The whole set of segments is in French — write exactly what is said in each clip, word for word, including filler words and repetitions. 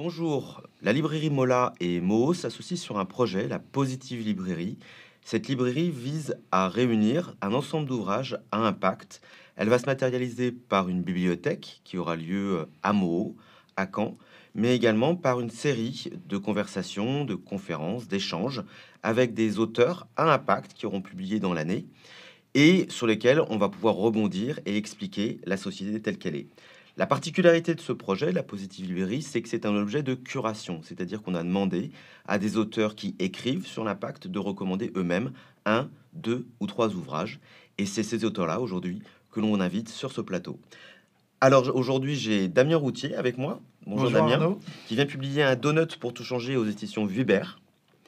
Bonjour, la librairie Mola et Moho s'associent sur un projet, la Positive Librairie. Cette librairie vise à réunir un ensemble d'ouvrages à impact. Elle va se matérialiser par une bibliothèque qui aura lieu à Moho, à Caen, mais également par une série de conversations, de conférences, d'échanges avec des auteurs à impact qui auront publié dans l'année et sur lesquels on va pouvoir rebondir et expliquer la société telle qu'elle est. La particularité de ce projet, la Positive Librairie, c'est que c'est un objet de curation, c'est-à-dire qu'on a demandé à des auteurs qui écrivent sur l'impact de recommander eux-mêmes un, deux ou trois ouvrages. Et c'est ces auteurs-là, aujourd'hui, que l'on invite sur ce plateau. Alors aujourd'hui, j'ai Damien Routier avec moi. Bonjour Bonjour Damien, Arnaud. qui vient publier un donut pour tout changer aux éditions Vuibert.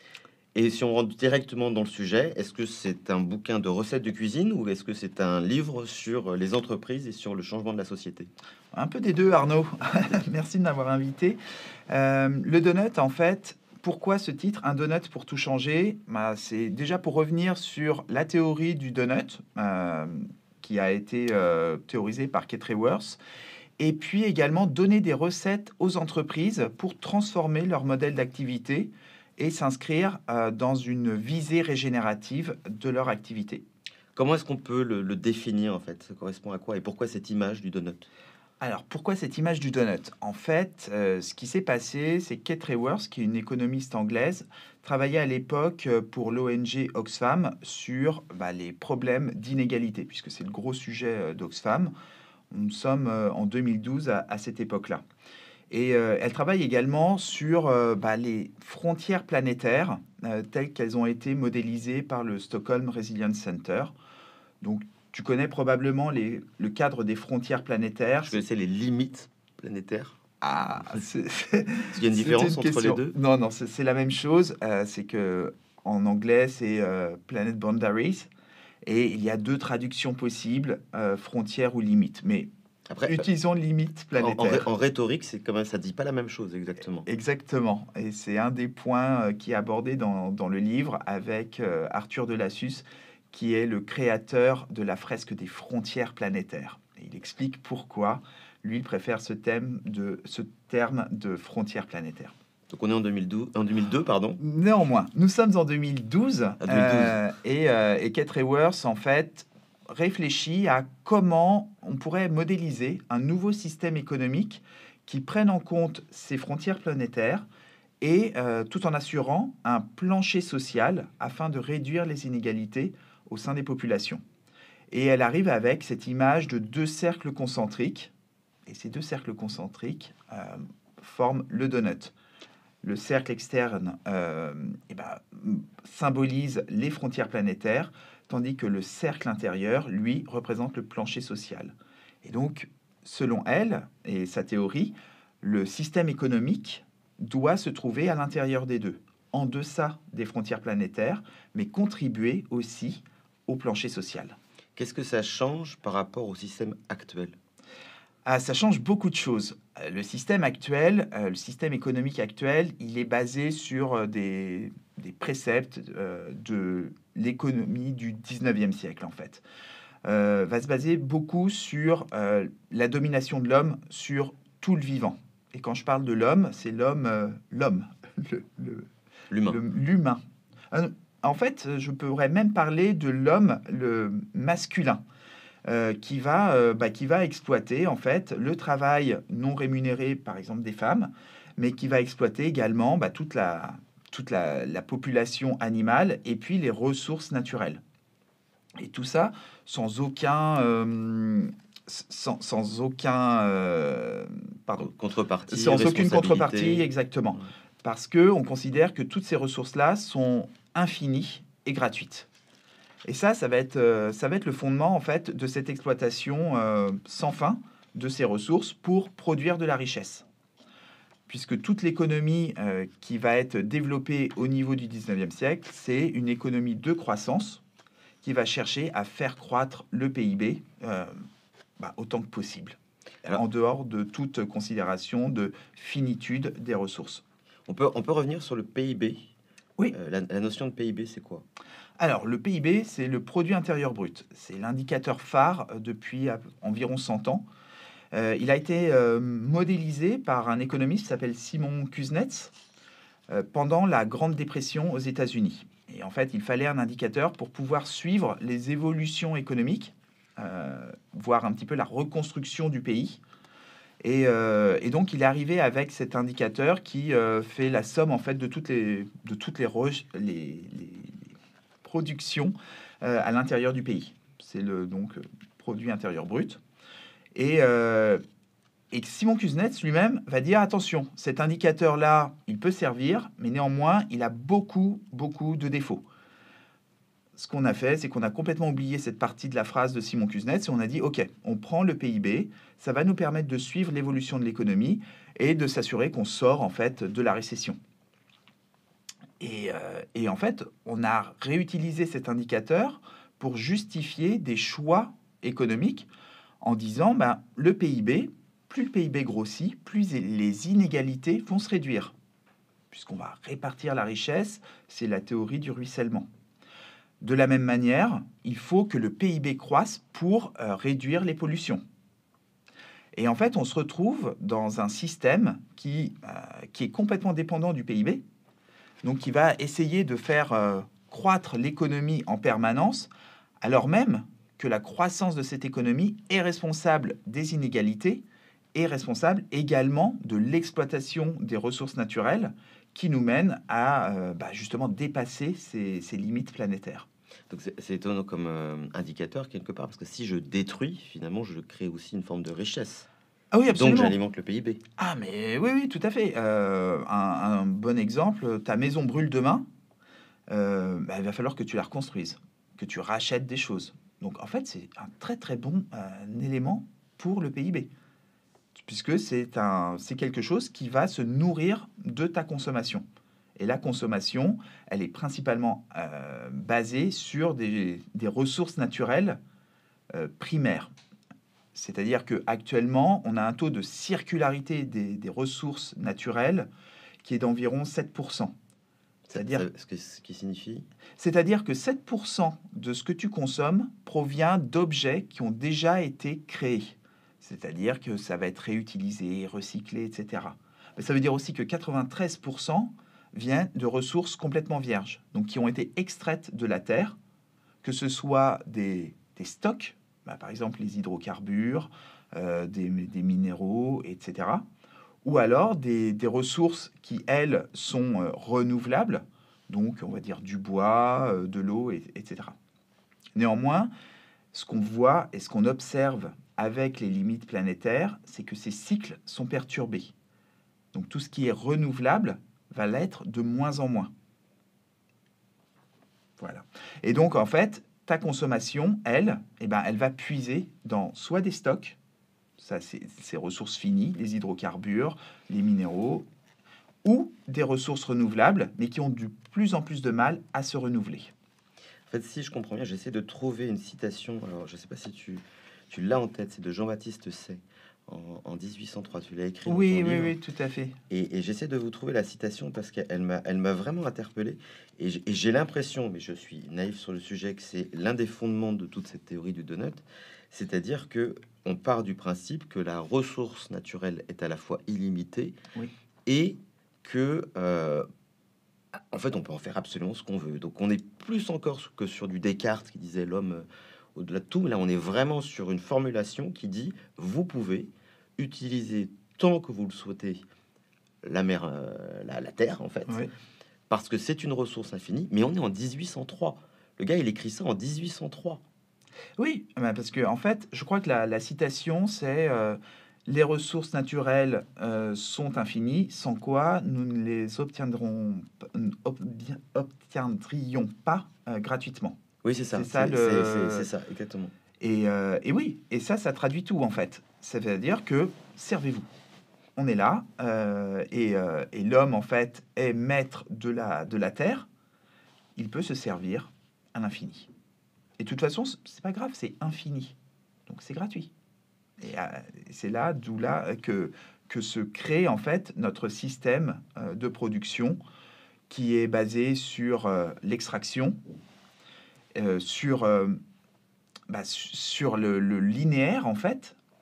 Et si on rentre directement dans le sujet, est-ce que c'est un bouquin de recettes de cuisine ou est-ce que c'est un livre sur les entreprises et sur le changement de la société? Un peu des deux Arnaud. Merci de m'avoir invité. Euh, le donut, en fait, pourquoi ce titre, un donut pour tout changer? Bah, c'est déjà pour revenir sur la théorie du donut, euh, qui a été euh, théorisée par Kate Raworth, et puis également donner des recettes aux entreprises pour transformer leur modèle d'activité et s'inscrire euh, dans une visée régénérative de leur activité. Comment est-ce qu'on peut le, le définir en fait? Ça correspond à quoi? Et pourquoi cette image du donut? Alors, pourquoi cette image du donut? En fait, euh, ce qui s'est passé, c'est Kate Raworth, qui est une économiste anglaise, travaillait à l'époque euh, pour l'O N G Oxfam sur bah, les problèmes d'inégalité, puisque c'est le gros sujet euh, d'Oxfam. Nous sommes euh, en deux mille douze à, à cette époque-là. Et euh, elle travaille également sur euh, bah, les frontières planétaires euh, telles qu'elles ont été modélisées par le Stockholm Resilience Center. Donc, tu connais probablement les, le cadre des frontières planétaires. Je connaissais les limites planétaires. Ah, c'est Il y a une différence une entre question. les deux? Non, non, c'est c'est la même chose. Euh, c'est que en anglais, c'est euh, Planet Boundaries. Et il y a deux traductions possibles, euh, frontières ou limites. Mais Après, utilisons limite en, en ré- planétaire. en rhétorique, c'est quand même, ça dit pas la même chose exactement. Exactement. Et c'est un des points euh, qui est abordé dans, dans le livre avec euh, Arthur Delassus, qui est le créateur de la fresque des frontières planétaires. Et il explique pourquoi lui il préfère ce thème de ce terme de frontières planétaires. Donc on est en deux mille douze, en deux mille deux, pardon. Néanmoins, nous sommes en deux mille douze, À deux mille douze. euh, et, euh, et Kate Raworth en fait réfléchit à comment on pourrait modéliser un nouveau système économique qui prenne en compte ces frontières planétaires et euh, tout en assurant un plancher social afin de réduire les inégalités au sein des populations. Et elle arrive avec cette image de deux cercles concentriques, et ces deux cercles concentriques euh, forment le donut. Le cercle externe euh, eh ben, symbolise les frontières planétaires, tandis que le cercle intérieur, lui, représente le plancher social. Et donc, selon elle et sa théorie, le système économique doit se trouver à l'intérieur des deux, en deçà des frontières planétaires, mais contribuer aussi au plancher social. Qu'est-ce que ça change par rapport au système actuel? Ah, ça change beaucoup de choses. Euh, Le système actuel, euh, le système économique actuel, il est basé sur euh, des, des préceptes euh, de l'économie du dix-neuvième siècle, en fait. Euh, va se baser beaucoup sur euh, la domination de l'homme sur tout le vivant. Et quand je parle de l'homme, c'est l'homme, euh, l'homme, le- le- L'humain. le- l'humain. Euh, En fait, je pourrais même parler de l'homme, le masculin, euh, qui va, euh, bah, qui va exploiter en fait le travail non rémunéré, par exemple des femmes, mais qui va exploiter également bah, toute la toute la, la population animale et puis les ressources naturelles. Et tout ça sans aucun euh, sans, sans aucun euh, pardon Contrepartie, sans aucune contrepartie, responsabilité. exactement. Ouais. Parce que on considère que toutes ces ressources-là sont infinies et gratuites. Et ça, ça va être, euh, ça va être le fondement en fait de cette exploitation euh, sans fin de ces ressources pour produire de la richesse. Puisque toute l'économie euh, qui va être développée au niveau du dix-neuvième siècle, c'est une économie de croissance qui va chercher à faire croître le P I B euh, bah, autant que possible, Alors- en dehors de toute considération de finitude des ressources. On peut, on peut revenir sur le P I B. Oui. Euh, la, la notion de P I B, c'est quoi? Alors, le P I B, c'est le produit intérieur brut. C'est l'indicateur phare euh, depuis euh, environ cent ans. Euh, il a été euh, modélisé par un économiste qui s'appelle Simon Kuznets euh, pendant la Grande Dépression aux États-Unis. Et en fait, il fallait un indicateur pour pouvoir suivre les évolutions économiques, euh, voir un petit peu la reconstruction du pays. Et, euh, et donc, il est arrivé avec cet indicateur qui euh, fait la somme en fait de toutes les, de toutes les, re- les, les- les productions euh, à l'intérieur du pays. C'est le donc euh, produit intérieur brut. Et, euh, et Simon Kuznets lui-même va dire attention, cet indicateur-là, il peut servir, mais néanmoins, il a beaucoup, beaucoup de défauts. Ce qu'on a fait, c'est qu'on a complètement oublié cette partie de la phrase de Simon Kuznets et on a dit ok, on prend le P I B, ça va nous permettre de suivre l'évolution de l'économie et de s'assurer qu'on sort en fait de la récession. Et, euh, et en fait, on a réutilisé cet indicateur pour justifier des choix économiques en disant ben, le P I B, plus le P I B grossit, plus les inégalités vont se réduire. Puisqu'on va répartir la richesse, c'est la théorie du ruissellement. De la même manière, il faut que le P I B croisse pour euh, réduire les pollutions. Et en fait, on se retrouve dans un système qui, euh, qui est complètement dépendant du P I B, donc qui va essayer de faire euh, croître l'économie en permanence, alors même que la croissance de cette économie est responsable des inégalités et responsable également de l'exploitation des ressources naturelles qui nous mène à euh, bah, justement dépasser ces, ces limites planétaires. Donc c'est c'est étonnant comme euh, indicateur quelque part, parce que si je détruis, finalement, je crée aussi une forme de richesse. Ah oui, Et donc absolument. j'alimente le P I B. Ah mais oui, oui, tout à fait. Euh, un, un bon exemple, ta maison brûle demain, euh, bah, il va falloir que tu la reconstruises, que tu rachètes des choses. Donc en fait, c'est un très très bon euh, élément pour le P I B, puisque c'est un, c'est quelque chose qui va se nourrir de ta consommation. Et la consommation, elle est principalement euh, basée sur des, des ressources naturelles euh, primaires. C'est-à-dire qu'actuellement, on a un taux de circularité des, des ressources naturelles qui est d'environ sept pour cent. C'est-à-dire, Ça- ça- ce, que, ce qui signifie c'est-à-dire que sept pour cent de ce que tu consommes provient d'objets qui ont déjà été créés. C'est-à-dire que ça va être réutilisé, recyclé, et cetera. Mais ça veut dire aussi que quatre-vingt-treize pour cent viennent de ressources complètement vierges, donc qui ont été extraites de la terre, que ce soit des, des stocks, bah, par exemple les hydrocarbures, euh, des, des minéraux, et cetera, ou alors des, des ressources qui, elles, sont euh, renouvelables, donc on va dire du bois, euh, de l'eau, et, etc. Néanmoins, ce qu'on voit et ce qu'on observe avec les limites planétaires, c'est que ces cycles sont perturbés. Donc tout ce qui est renouvelable va l'être de moins en moins. Voilà. Et donc, en fait, ta consommation, elle, eh ben, elle va puiser dans soit des stocks, ça c'est ces ressources finies, les hydrocarbures, les minéraux, ou des ressources renouvelables, mais qui ont de plus en plus de mal à se renouveler. En fait, si je comprends bien, j'essaie de trouver une citation. Alors, je ne sais pas si tu, tu l'as en tête. C'est de Jean-Baptiste Say en, en mille huit cent trois. Tu l'as écrit dans Oui, ton oui, livre. oui, tout à fait. Et, et j'essaie de vous trouver la citation parce qu'elle m'a, elle m'a vraiment interpellé. Et j'ai, et j'ai l'impression, mais je suis naïf sur le sujet, que c'est l'un des fondements de toute cette théorie du donut. C'est-à-dire que on part du principe que la ressource naturelle est à la fois illimitée Oui. et que euh, en fait, on peut en faire absolument ce qu'on veut. Donc, on est plus encore que sur du Descartes qui disait l'homme euh, au-delà de tout. Là, on est vraiment sur une formulation qui dit vous pouvez utiliser tant que vous le souhaitez la mer, euh, la, la terre, en fait, Oui. parce que c'est une ressource infinie. Mais on est en dix-huit cent trois. Le gars, il écrit ça en dix-huit cent trois. Oui, bah, parce que en fait, je crois que la, la citation, c'est euh, les ressources naturelles euh, sont infinies, sans quoi nous ne les obtiendrons, obti- obtiendrions pas euh, gratuitement. Oui, c'est ça. C'est ça C'est, le. c'est, c'est- c'est ça, exactement. Et, euh, et oui, et ça, ça traduit tout en fait. Ça veut dire que servez-vous. On est là, euh, et, euh, et l'homme en fait est maître de la, de la terre. Il peut se servir à l'infini. Et de toute façon, c- c'est pas grave, c'est infini. Donc c'est gratuit. Et euh, c'est là, d'où là que, que se crée en fait notre système euh, de production qui est basé sur euh, l'extraction, euh, sur, euh, bah, su- sur le, le linéaire en fait,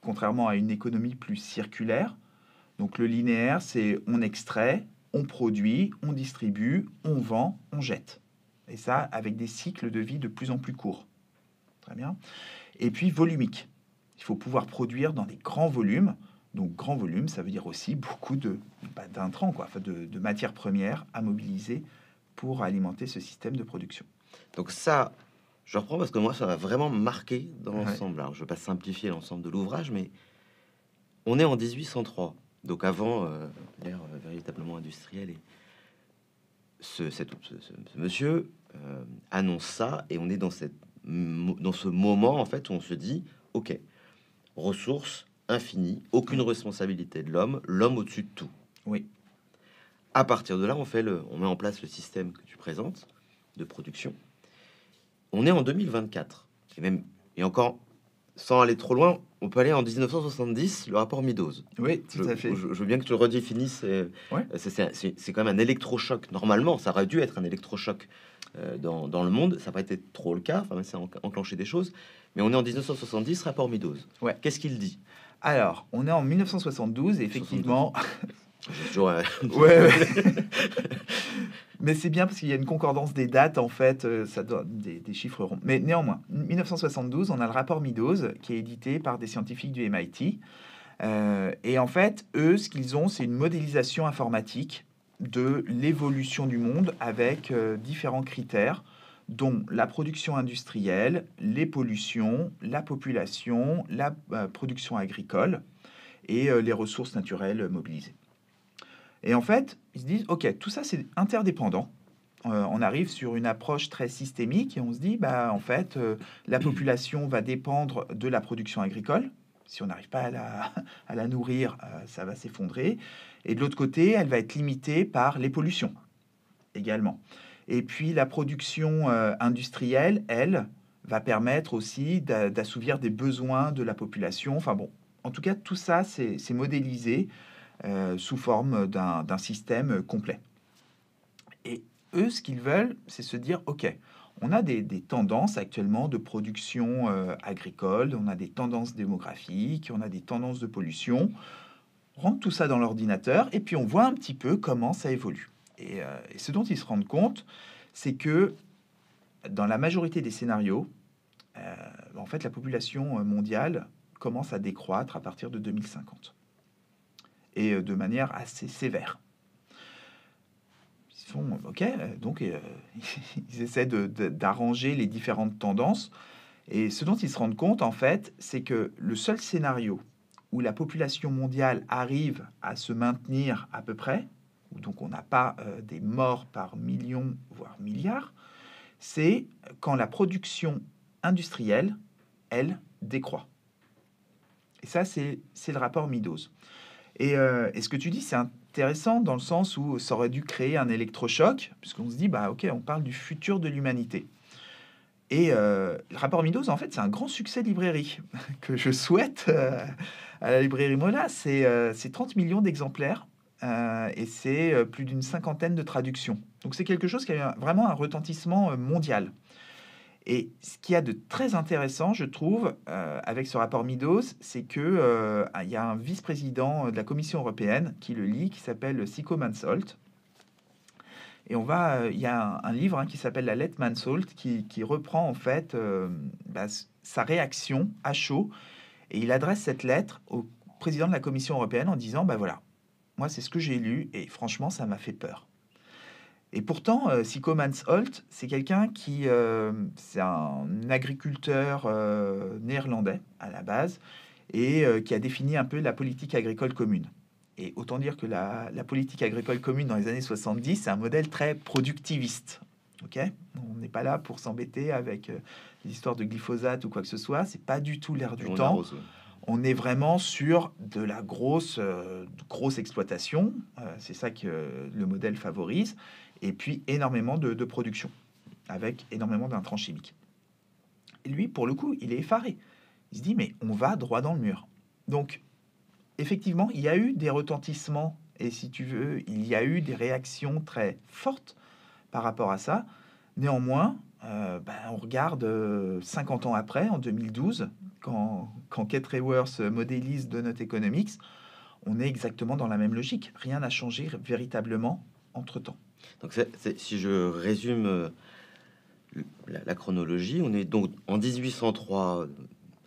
contrairement à une économie plus circulaire. Donc le linéaire, c'est on extrait, on produit, on distribue, on vend, on jette. Et ça, avec des cycles de vie de plus en plus courts. Très bien. Et puis volumique. Il faut pouvoir produire dans des grands volumes. Donc grand volume, ça veut dire aussi beaucoup de, bah, d'intrants, quoi, enfin de, de matières premières à mobiliser pour alimenter ce système de production. Donc ça, je reprends parce que moi, ça m'a vraiment marqué dans Ouais. l'ensemble. Alors, je ne vais pas simplifier l'ensemble de l'ouvrage, mais on est en dix-huit cent trois, donc avant euh, l'ère euh, véritablement industrielle. Et ce, cet- ce- ce- ce monsieur euh, annonce ça, et on est dans, cette, mo- dans ce moment, en fait, où on se dit, OK, ressources infinies, aucune responsabilité de l'homme, l'homme au-dessus de tout. Oui. À partir de là, on, fait le, on met en place le système que tu présentes de production. On est en deux mille vingt-quatre, et même, et encore, sans aller trop loin, on peut aller en dix-neuf cent soixante-dix, le rapport Meadows. Oui, tout Je, à fait. je- je veux bien que tu le redéfinisses. euh, Ouais. c'est, c'est, c'est- c'est quand même un électrochoc. Normalement, ça aurait dû être un électrochoc euh, dans, dans le monde. Ça n'a pas été trop le cas. Enfin, ça a enc- enclenché des choses. Mais on est en dix-neuf cent soixante-dix, rapport Meadows. Ouais. Qu'est-ce qu'il dit? Alors, on est en mille neuf cent soixante-douze, et effectivement... J'ai toujours, euh, ouais, ouais. Mais c'est bien parce qu'il y a une concordance des dates, en fait, euh, ça donne des, des chiffres ronds. Mais néanmoins, mille neuf cent soixante-douze, on a le rapport Meadows qui est édité par des scientifiques du M I T. Euh, et en fait, eux, ce qu'ils ont, c'est une modélisation informatique de l'évolution du monde avec euh, différents critères, dont la production industrielle, les pollutions, la population, la euh, production agricole et euh, les ressources naturelles mobilisées. Et en fait, ils se disent, OK, tout ça, c'est interdépendant. Euh, on arrive sur une approche très systémique et on se dit, bah, en fait, euh, la population va dépendre de la production agricole. Si on n'arrive pas à la, à la nourrir, euh, ça va s'effondrer. Et de l'autre côté, elle va être limitée par les pollutions également. Et puis, la production euh, industrielle, elle, va permettre aussi d'a- d'assouvir des besoins de la population. Enfin bon, en tout cas, tout ça, c'est c'est modélisé euh, sous forme d'un d'un système complet. Et eux, ce qu'ils veulent, c'est se dire, OK, on a des, des tendances actuellement de production euh, agricole, on a des tendances démographiques, on a des tendances de pollution. On rentre tout ça dans l'ordinateur et puis on voit un petit peu comment ça évolue. Et, euh, et ce dont ils se rendent compte, c'est que dans la majorité des scénarios, euh, en fait, la population mondiale commence à décroître à partir de deux mille cinquante. Et euh, de manière assez sévère. Ils font, OK, euh, donc euh, ils essaient de- de- d'arranger les différentes tendances. Et ce dont ils se rendent compte, en fait, c'est que le seul scénario où la population mondiale arrive à se maintenir à peu près, où donc on n'a pas euh, des morts par millions, voire milliards, c'est quand la production industrielle, elle, décroît. Et ça, c'est c'est le rapport Meadows. Et, euh, et ce que tu dis, c'est intéressant dans le sens où ça aurait dû créer un électrochoc, puisqu'on se dit, bah ok, on parle du futur de l'humanité. Et euh, le rapport Meadows, en fait, c'est un grand succès de librairie que je souhaite euh, à la librairie Mola. C'est euh, c'est trente millions d'exemplaires euh, et c'est euh, plus d'une cinquantaine de traductions. Donc c'est quelque chose qui a eu un- vraiment un retentissement euh, mondial. Et ce qu'il y a de très intéressant, je trouve, euh, avec ce rapport Meadows, c'est que euh, il y a un vice-président de la Commission européenne qui le lit, qui s'appelle Sico Mansolt. Et on va, euh, il y a un, un livre hein, qui s'appelle La lettre Mansolt, qui, qui reprend en fait euh, bah, s- sa réaction à chaud. Et il adresse cette lettre au président de la Commission européenne en disant, bah voilà, moi c'est ce que j'ai lu et franchement ça m'a fait peur. Et pourtant, euh, Sico Mansholt, c'est quelqu'un qui, euh, c'est un agriculteur euh, néerlandais à la base et euh, qui a défini un peu la politique agricole commune. Et autant dire que la, la politique agricole commune dans les années soixante-dix, c'est un modèle très productiviste. Ok, on n'est pas là pour s'embêter avec euh, les histoires de glyphosate ou quoi que ce soit. C'est pas du tout l'air du on temps. arrose, ouais. On est vraiment sur de la grosse, euh, grosse exploitation. Euh, c'est ça que euh, le modèle favorise. Et puis énormément de, de production, avec énormément d'intrants chimiques. Et lui, pour le coup, il est effaré. Il se dit, mais on va droit dans le mur. Donc, effectivement, il y a eu des retentissements, et si tu veux, il y a eu des réactions très fortes par rapport à ça. Néanmoins, euh, ben, on regarde euh, cinquante ans après, en deux mille douze, quand, quand Kate Raworth modélise Donut Economics, on est exactement dans la même logique. Rien n'a changé véritablement entre-temps. Donc, c'est- c'est- si je résume euh, la, la chronologie, on est donc en dix-huit cent trois euh,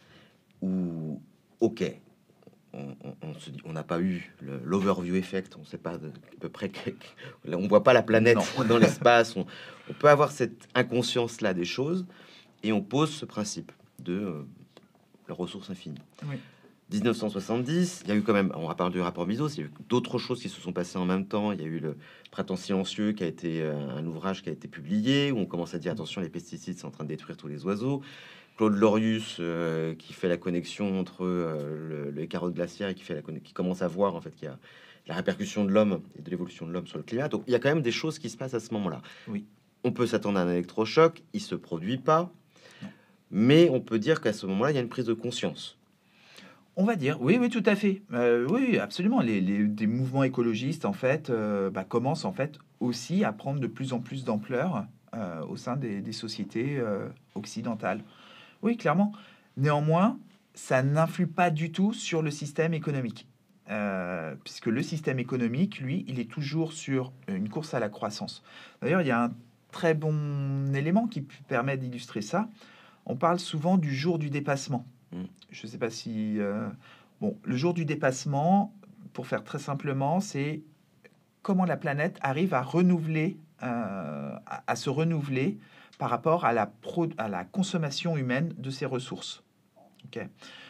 où, ok, on, on- on se dit, on n'a pas eu le- l'overview effect, on sait pas de, à peu près, que- que- on voit pas la planète Non. dans l'espace, on, on peut avoir cette inconscience-là des choses, et on pose ce principe de euh, la ressource infinie. Oui. mille neuf cent soixante-dix, il y a eu quand même, on va parler du rapport Bezos, il y a eu d'autres choses qui se sont passées en même temps. Il y a eu le Printemps silencieux qui a été euh, un ouvrage qui a été publié, où on commence à dire attention, les pesticides c'est en train de détruire tous les oiseaux. Claude Lorius euh, qui fait la connexion entre euh, le, les carottes glaciaires et qui, fait la conne- qui commence à voir en fait qu'il y a la répercussion de l'homme et de l'évolution de l'homme sur le climat. Donc il y a quand même des choses qui se passent à ce moment-là. Oui. On peut s'attendre à un électrochoc, il se produit pas, Non. mais on peut dire qu'à ce moment-là, il y a une prise de conscience. On va dire, oui, oui, tout à fait. Euh, oui, absolument. Les, les- des mouvements écologistes, en fait, euh, bah, commencent en fait aussi à prendre de plus en plus d'ampleur euh, au sein des, des sociétés euh, occidentales. Oui, clairement. Néanmoins, ça n'influe pas du tout sur le système économique. Euh, puisque le système économique, lui, il est toujours sur une course à la croissance. D'ailleurs, il y a un très bon élément qui p- permet d'illustrer ça. On parle souvent du jour du dépassement. Mm. Je ne sais pas si... euh, Bon, le jour du dépassement, pour faire très simplement, c'est comment la planète arrive à renouveler, euh, à, à se renouveler par rapport à la, pro- à la consommation humaine de ses ressources. Ok.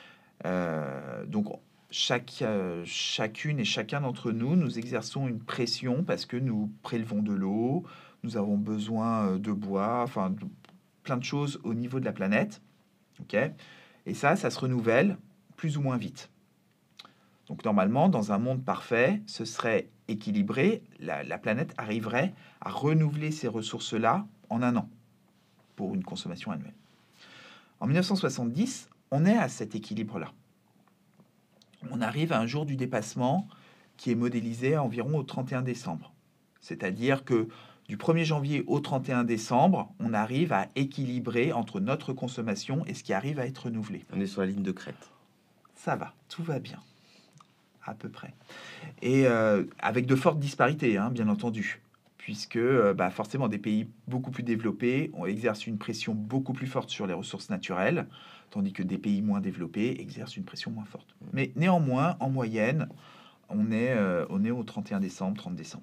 Euh, donc, chaque, euh, chacune et chacun d'entre nous, nous exerçons une pression parce que nous prélevons de l'eau, nous avons besoin euh, de bois, enfin, de- plein de choses au niveau de la planète. Ok. Et ça, ça se renouvelle plus ou moins vite. Donc normalement, dans un monde parfait, ce serait équilibré, la, la planète arriverait à renouveler ces ressources-là en un an pour une consommation annuelle. En mille neuf cent soixante-dix, on est à cet équilibre-là. On arrive à un jour du dépassement qui est modélisé environ au trente et un décembre. C'est-à-dire que du premier janvier au trente et un décembre, on arrive à équilibrer entre notre consommation et ce qui arrive à être renouvelé. On est sur la ligne de crête. Ça va, tout va bien, à peu près. Et euh, avec de fortes disparités, hein, bien entendu, puisque euh, bah, forcément des pays beaucoup plus développés on exerce une pression beaucoup plus forte sur les ressources naturelles, tandis que des pays moins développés exercent une pression moins forte. Mais néanmoins, en moyenne, on est, euh, on est au trente et un décembre, trente décembre.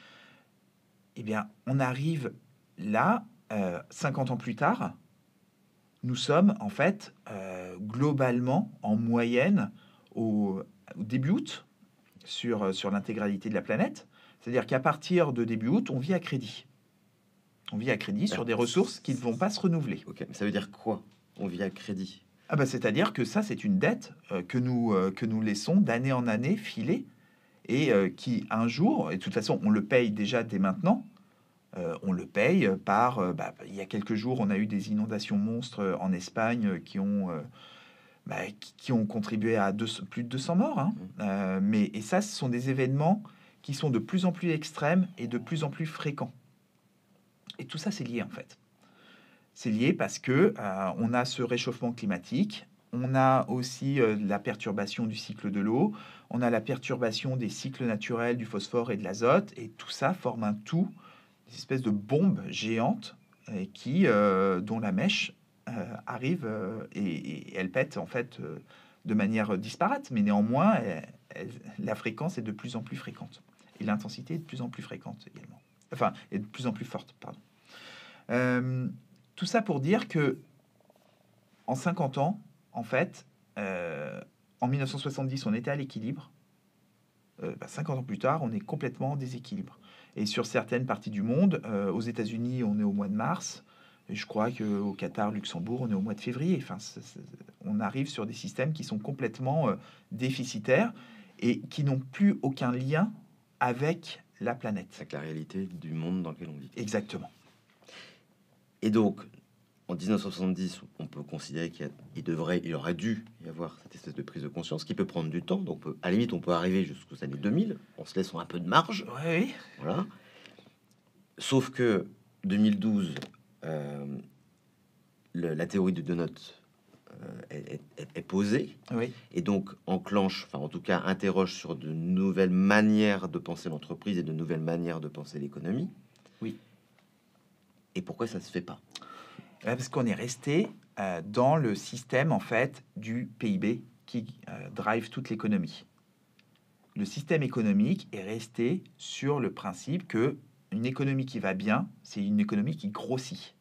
Eh bien, on arrive là, euh, cinquante ans plus tard, nous sommes en fait euh, globalement en moyenne au, au début août sur, sur l'intégralité de la planète. C'est-à-dire qu'à partir de début août, on vit à crédit. On vit à crédit sur Alors, des ressources qui ne vont pas se renouveler. Ok, mais ça veut dire quoi? On vit à crédit. Ah bah, c'est-à-dire que ça, c'est une dette euh, que, nous, euh, que nous laissons d'année en année filer et euh, qui, un jour, et de toute façon, on le paye déjà dès maintenant, euh, on le paye par... euh, bah, il y a quelques jours, on a eu des inondations monstres en Espagne euh, qui ont... euh, bah, qui, qui ont contribué à deux- plus de deux cents morts. Hein. Euh, mais, et ça, ce sont des événements qui sont de plus en plus extrêmes et de plus en plus fréquents. Et tout ça, c'est lié en fait. C'est lié parce que euh, on a ce réchauffement climatique, on a aussi euh, la perturbation du cycle de l'eau, on a la perturbation des cycles naturels du phosphore et de l'azote, et tout ça forme un tout, une espèce de bombe géante et qui, euh, dont la mèche euh, arrive euh, et, et elle pète en fait euh, de manière disparate, mais néanmoins, elle- elle- la fréquence est de plus en plus fréquente et l'intensité est de plus en plus fréquente également. Enfin, est de plus en plus forte, pardon. Euh, tout ça pour dire que en cinquante ans, en fait, euh, en mille neuf cent soixante-dix, on était à l'équilibre. Euh, bah, cinquante ans plus tard, on est complètement en déséquilibre. Et sur certaines parties du monde, euh, aux États-Unis, on est au mois de mars. Et je crois qu'au Qatar, Luxembourg, on est au mois de février. Enfin, c'est- c'est- on arrive sur des systèmes qui sont complètement euh, déficitaires et qui n'ont plus aucun lien avec la planète. Avec la réalité du monde dans lequel on vit. Exactement. Et donc, en mille neuf cent soixante-dix, on peut considérer qu'il y a- il devrait, il aurait dû y avoir cette espèce de prise de conscience qui peut prendre du temps. Donc, on peut- à la limite, on peut arriver jusqu'aux années deux mille en se laissant un peu de marge. Oui, Voilà. Sauf que deux mille douze, euh, euh, la théorie du donut euh, est, est- est posée, Oui, et donc enclenche, enfin en tout cas interroge sur de nouvelles manières de penser l'entreprise et de nouvelles manières de penser l'économie. oui. Et pourquoi ça se fait pas? Ouais, parce qu'on est resté euh, dans le système en fait du P I B qui euh, drive toute l'économie. Le système économique est resté sur le principe que une économie qui va bien, c'est une économie qui grossit,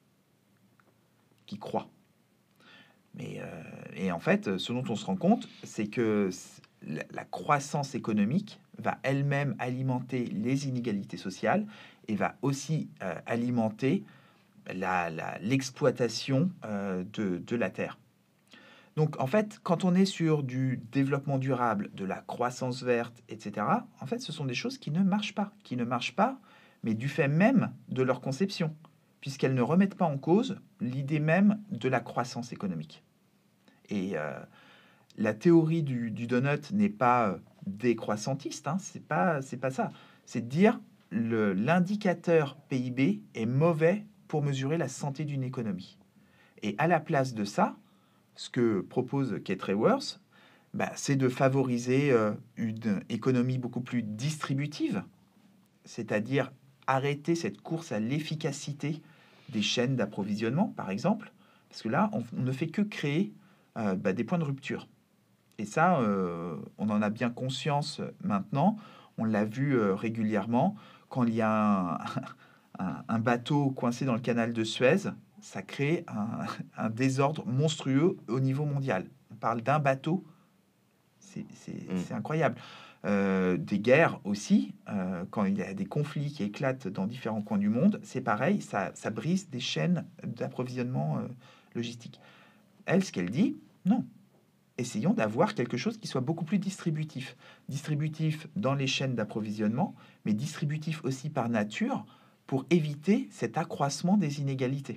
qui croît. Mais euh, et en fait, ce dont on se rend compte, c'est que c- la, la croissance économique va elle-même alimenter les inégalités sociales et va aussi euh, alimenter la- la- l'exploitation euh, de, de la terre. Donc, en fait, quand on est sur du développement durable, de la croissance verte, et cetera, en fait, ce sont des choses qui ne marchent pas, qui ne marchent pas, mais du fait même de leur conception, puisqu'elles ne remettent pas en cause l'idée même de la croissance économique. Et euh, la théorie du, du donut n'est pas euh, décroissantiste, hein, c'est pas, c'est pas ça. C'est de dire le l'indicateur P I B est mauvais pour mesurer la santé d'une économie. Et à la place de ça, ce que propose Kate Raworth, bah, c'est de favoriser euh, une économie beaucoup plus distributive, c'est-à-dire arrêter cette course à l'efficacité des chaînes d'approvisionnement, par exemple, parce que là, on, on ne fait que créer euh, bah, des points de rupture. Et ça, euh, on en a bien conscience maintenant. On l'a vu euh, régulièrement quand il y a un, un- un bateau coincé dans le canal de Suez, ça crée un, un désordre monstrueux au niveau mondial. On parle d'un bateau, c'est c'est- Mm. c'est incroyable. Euh, des guerres aussi, euh, quand il y a des conflits qui éclatent dans différents coins du monde, c'est pareil, ça, ça brise des chaînes d'approvisionnement euh, logistique. Elle, ce qu'elle dit, non, essayons d'avoir quelque chose qui soit beaucoup plus distributif. Distributif dans les chaînes d'approvisionnement, mais distributif aussi par nature pour éviter cet accroissement des inégalités.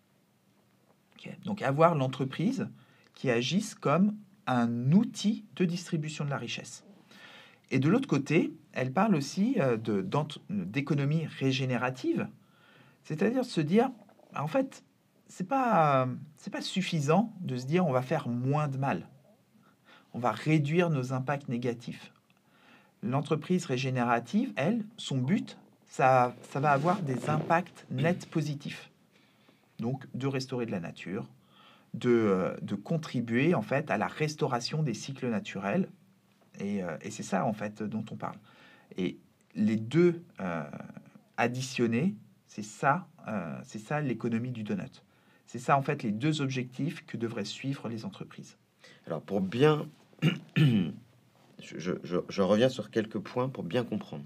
Ok. Donc avoir l'entreprise qui agisse comme un outil de distribution de la richesse. Et de l'autre côté, elle parle aussi euh, de, d'ent- d'économie régénérative, c'est-à-dire de se dire, en fait, c'est pas, c'est pas suffisant de se dire on va faire moins de mal. On va réduire nos impacts négatifs. L'entreprise régénérative, elle, son but, ça, ça va avoir des impacts nets positifs. Donc, de restaurer de la nature, de, euh, de contribuer en fait à la restauration des cycles naturels. Et, euh, et c'est ça en fait dont on parle. Et les deux euh, additionnés, c'est ça, euh, c'est ça l'économie du donut. C'est ça en fait les deux objectifs que devraient suivre les entreprises. Alors pour bien, je, je- je- je reviens sur quelques points pour bien comprendre.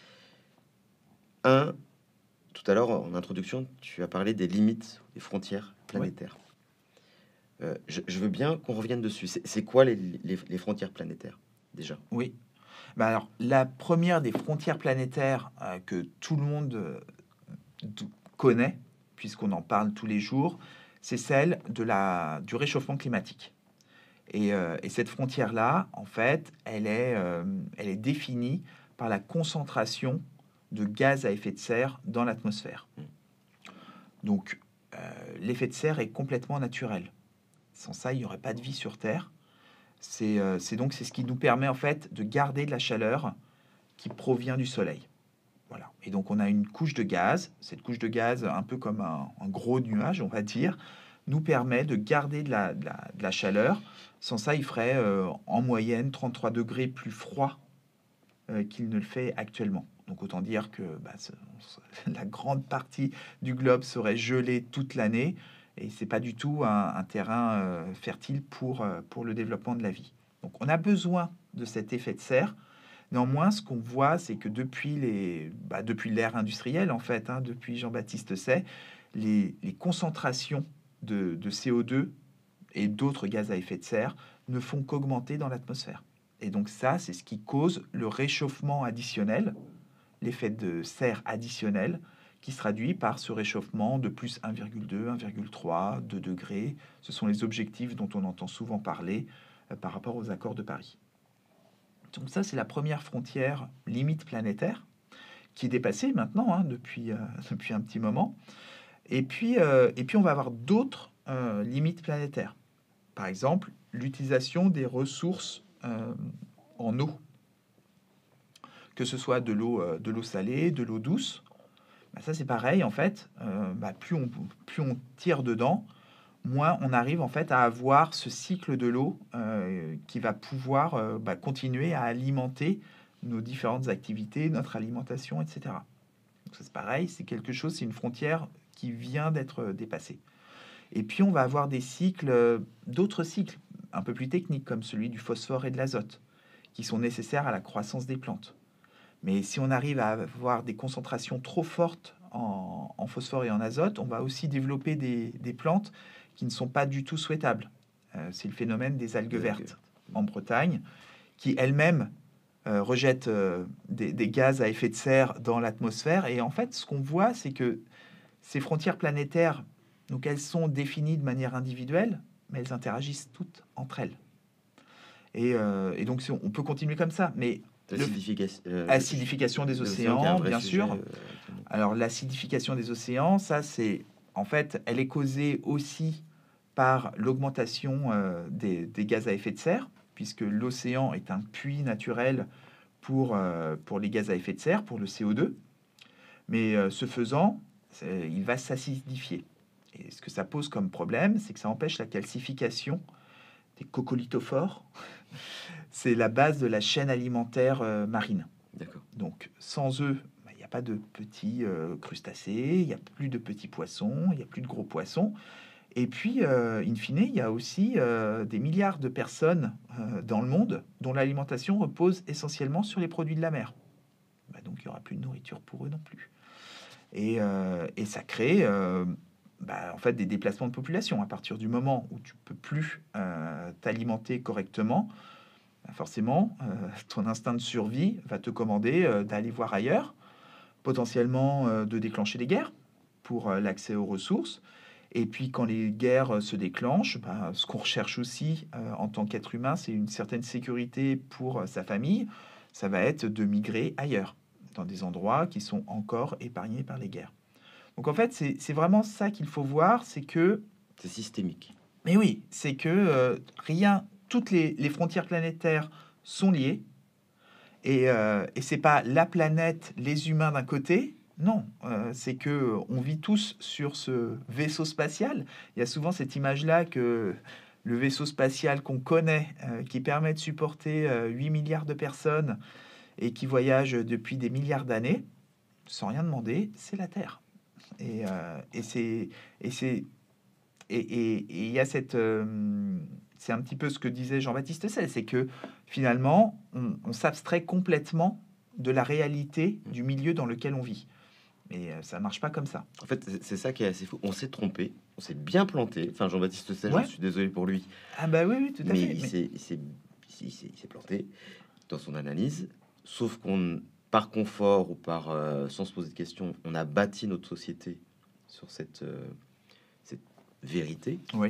Un, tout à l'heure en introduction, tu as parlé des limites, des frontières planétaires. Euh, je, je veux bien qu'on revienne dessus. C'est c'est quoi les, les- les frontières planétaires déjà? Oui. Bah alors, la première des frontières planétaires euh, que tout le monde euh, d- connaît, puisqu'on en parle tous les jours, c'est celle de la, du réchauffement climatique. Et, euh, et cette frontière-là, en fait, elle est, euh, elle est définie par la concentration de gaz à effet de serre dans l'atmosphère. Donc, euh, l'effet de serre est complètement naturel. Sans ça, il n'y aurait pas de vie sur Terre. C'est euh, c'est donc c'est ce qui nous permet en fait de garder de la chaleur qui provient du soleil. Voilà. Et donc on a une couche de gaz. Cette couche de gaz, un peu comme un, un gros nuage, on va dire, nous permet de garder de la, de la, de la chaleur. Sans ça, il ferait euh, en moyenne trente-trois degrés plus froid euh, qu'il ne le fait actuellement. Donc autant dire que bah, ce- la grande partie du globe serait gelée toute l'année et c'est pas du tout un, un terrain euh, fertile pour, euh, pour le développement de la vie. Donc on a besoin de cet effet de serre. Néanmoins, ce qu'on voit, c'est que depuis les, bah, depuis l'ère industrielle, en fait, hein, depuis Jean-Baptiste Say, les, les concentrations de, de C O deux et d'autres gaz à effet de serre ne font qu'augmenter dans l'atmosphère. Et donc ça, c'est ce qui cause le réchauffement additionnel, l'effet de serre additionnel, qui se traduit par ce réchauffement de plus un virgule deux, un virgule trois, deux degrés. Ce sont les objectifs dont on entend souvent parler euh, par rapport aux accords de Paris. Donc ça, c'est la première frontière limite planétaire qui est dépassée maintenant hein, depuis, euh, depuis un petit moment. Et puis, euh, et puis, on va avoir d'autres euh, limites planétaires. Par exemple, l'utilisation des ressources euh, en eau, que ce soit de l'eau euh, de l'eau salée, de l'eau douce. Bah, ça, c'est pareil, en fait. Euh, bah, plus, on, plus on tire dedans, moins on arrive en fait à avoir ce cycle de l'eau euh, qui va pouvoir euh, bah, continuer à alimenter nos différentes activités, notre alimentation, et cetera. Donc ça, c'est pareil, c'est quelque chose, c'est une frontière qui vient d'être dépassée. Et puis on va avoir des cycles, euh, d'autres cycles un peu plus techniques, comme celui du phosphore et de l'azote, qui sont nécessaires à la croissance des plantes. Mais si on arrive à avoir des concentrations trop fortes en, en phosphore et en azote, on va aussi développer des, des plantes qui ne sont pas du tout souhaitables. Euh, c'est le phénomène des algues Des algues vertes vertes. en Bretagne, qui elles-mêmes euh, rejettent euh, des, des gaz à effet de serre dans l'atmosphère. Et en fait, ce qu'on voit, c'est que ces frontières planétaires, donc elles sont définies de manière individuelle, mais elles interagissent toutes entre elles. Et, euh, et donc, si on, on peut continuer comme ça. Mais le- L'acidification, euh, acidification des des océans, qui est un vrai bien sujet, sûr. euh, actuellement. Alors, l'acidification des océans, ça, c'est en fait, elle est causée aussi par l'augmentation euh, des, des gaz à effet de serre, puisque l'océan est un puits naturel pour, euh, pour les gaz à effet de serre, pour le C O deux. Mais euh, ce faisant, c'est- il va s'acidifier. Et ce que ça pose comme problème, c'est que ça empêche la calcification des coccolithophores. C'est la base de la chaîne alimentaire euh, marine. D'accord. Donc, sans eux, bah, il n'y a pas de petits euh, crustacés, il n'y a plus de petits poissons, il n'y a plus de gros poissons. Et puis, euh, in fine, il y a aussi euh, des milliards de personnes euh, dans le monde dont l'alimentation repose essentiellement sur les produits de la mer. Bah, donc, il n'y aura plus de nourriture pour eux non plus. Et, euh, et ça crée euh, bah, en fait des déplacements de population. À partir du moment où tu peux plus euh, t'alimenter correctement, bah, forcément, euh, ton instinct de survie va te commander euh, d'aller voir ailleurs, potentiellement euh, de déclencher des guerres pour euh, l'accès aux ressources. Et puis quand les guerres euh, se déclenchent, bah, ce qu'on recherche aussi euh, en tant qu'être humain, c'est une certaine sécurité pour euh, sa famille. Ça va être de migrer ailleurs, dans des endroits qui sont encore épargnés par les guerres. Donc en fait, c'est c'est vraiment ça qu'il faut voir, c'est que, C'est systémique. mais oui, c'est que euh, rien, toutes les, les frontières planétaires sont liées, et, euh, et c'est pas la planète, les humains d'un côté. Non, euh, c'est que euh, on vit tous sur ce vaisseau spatial. Il y a souvent cette image-là que le vaisseau spatial qu'on connaît, euh, qui permet de supporter euh, huit milliards de personnes et qui voyage depuis des milliards d'années, sans rien demander, c'est la Terre. Et, euh, et c'est et c'est et et- et il y a cette euh, c'est un petit peu ce que disait Jean-Baptiste Say, c'est que finalement on, on s'abstrait complètement de la réalité du milieu dans lequel on vit. Mais euh, ça marche pas comme ça. En fait, c'est c'est ça qui est assez fou. On s'est trompé, on s'est bien planté. Enfin, Jean-Baptiste Say, Ouais. je suis désolé pour lui, Ah bah oui, oui, tout à mais fait. il Mais- s'est il s'est- il s'est- il s'est planté dans son analyse. Sauf qu'on, par confort ou par euh, sans se poser de questions, on a bâti notre société sur cette, euh, cette vérité. oui,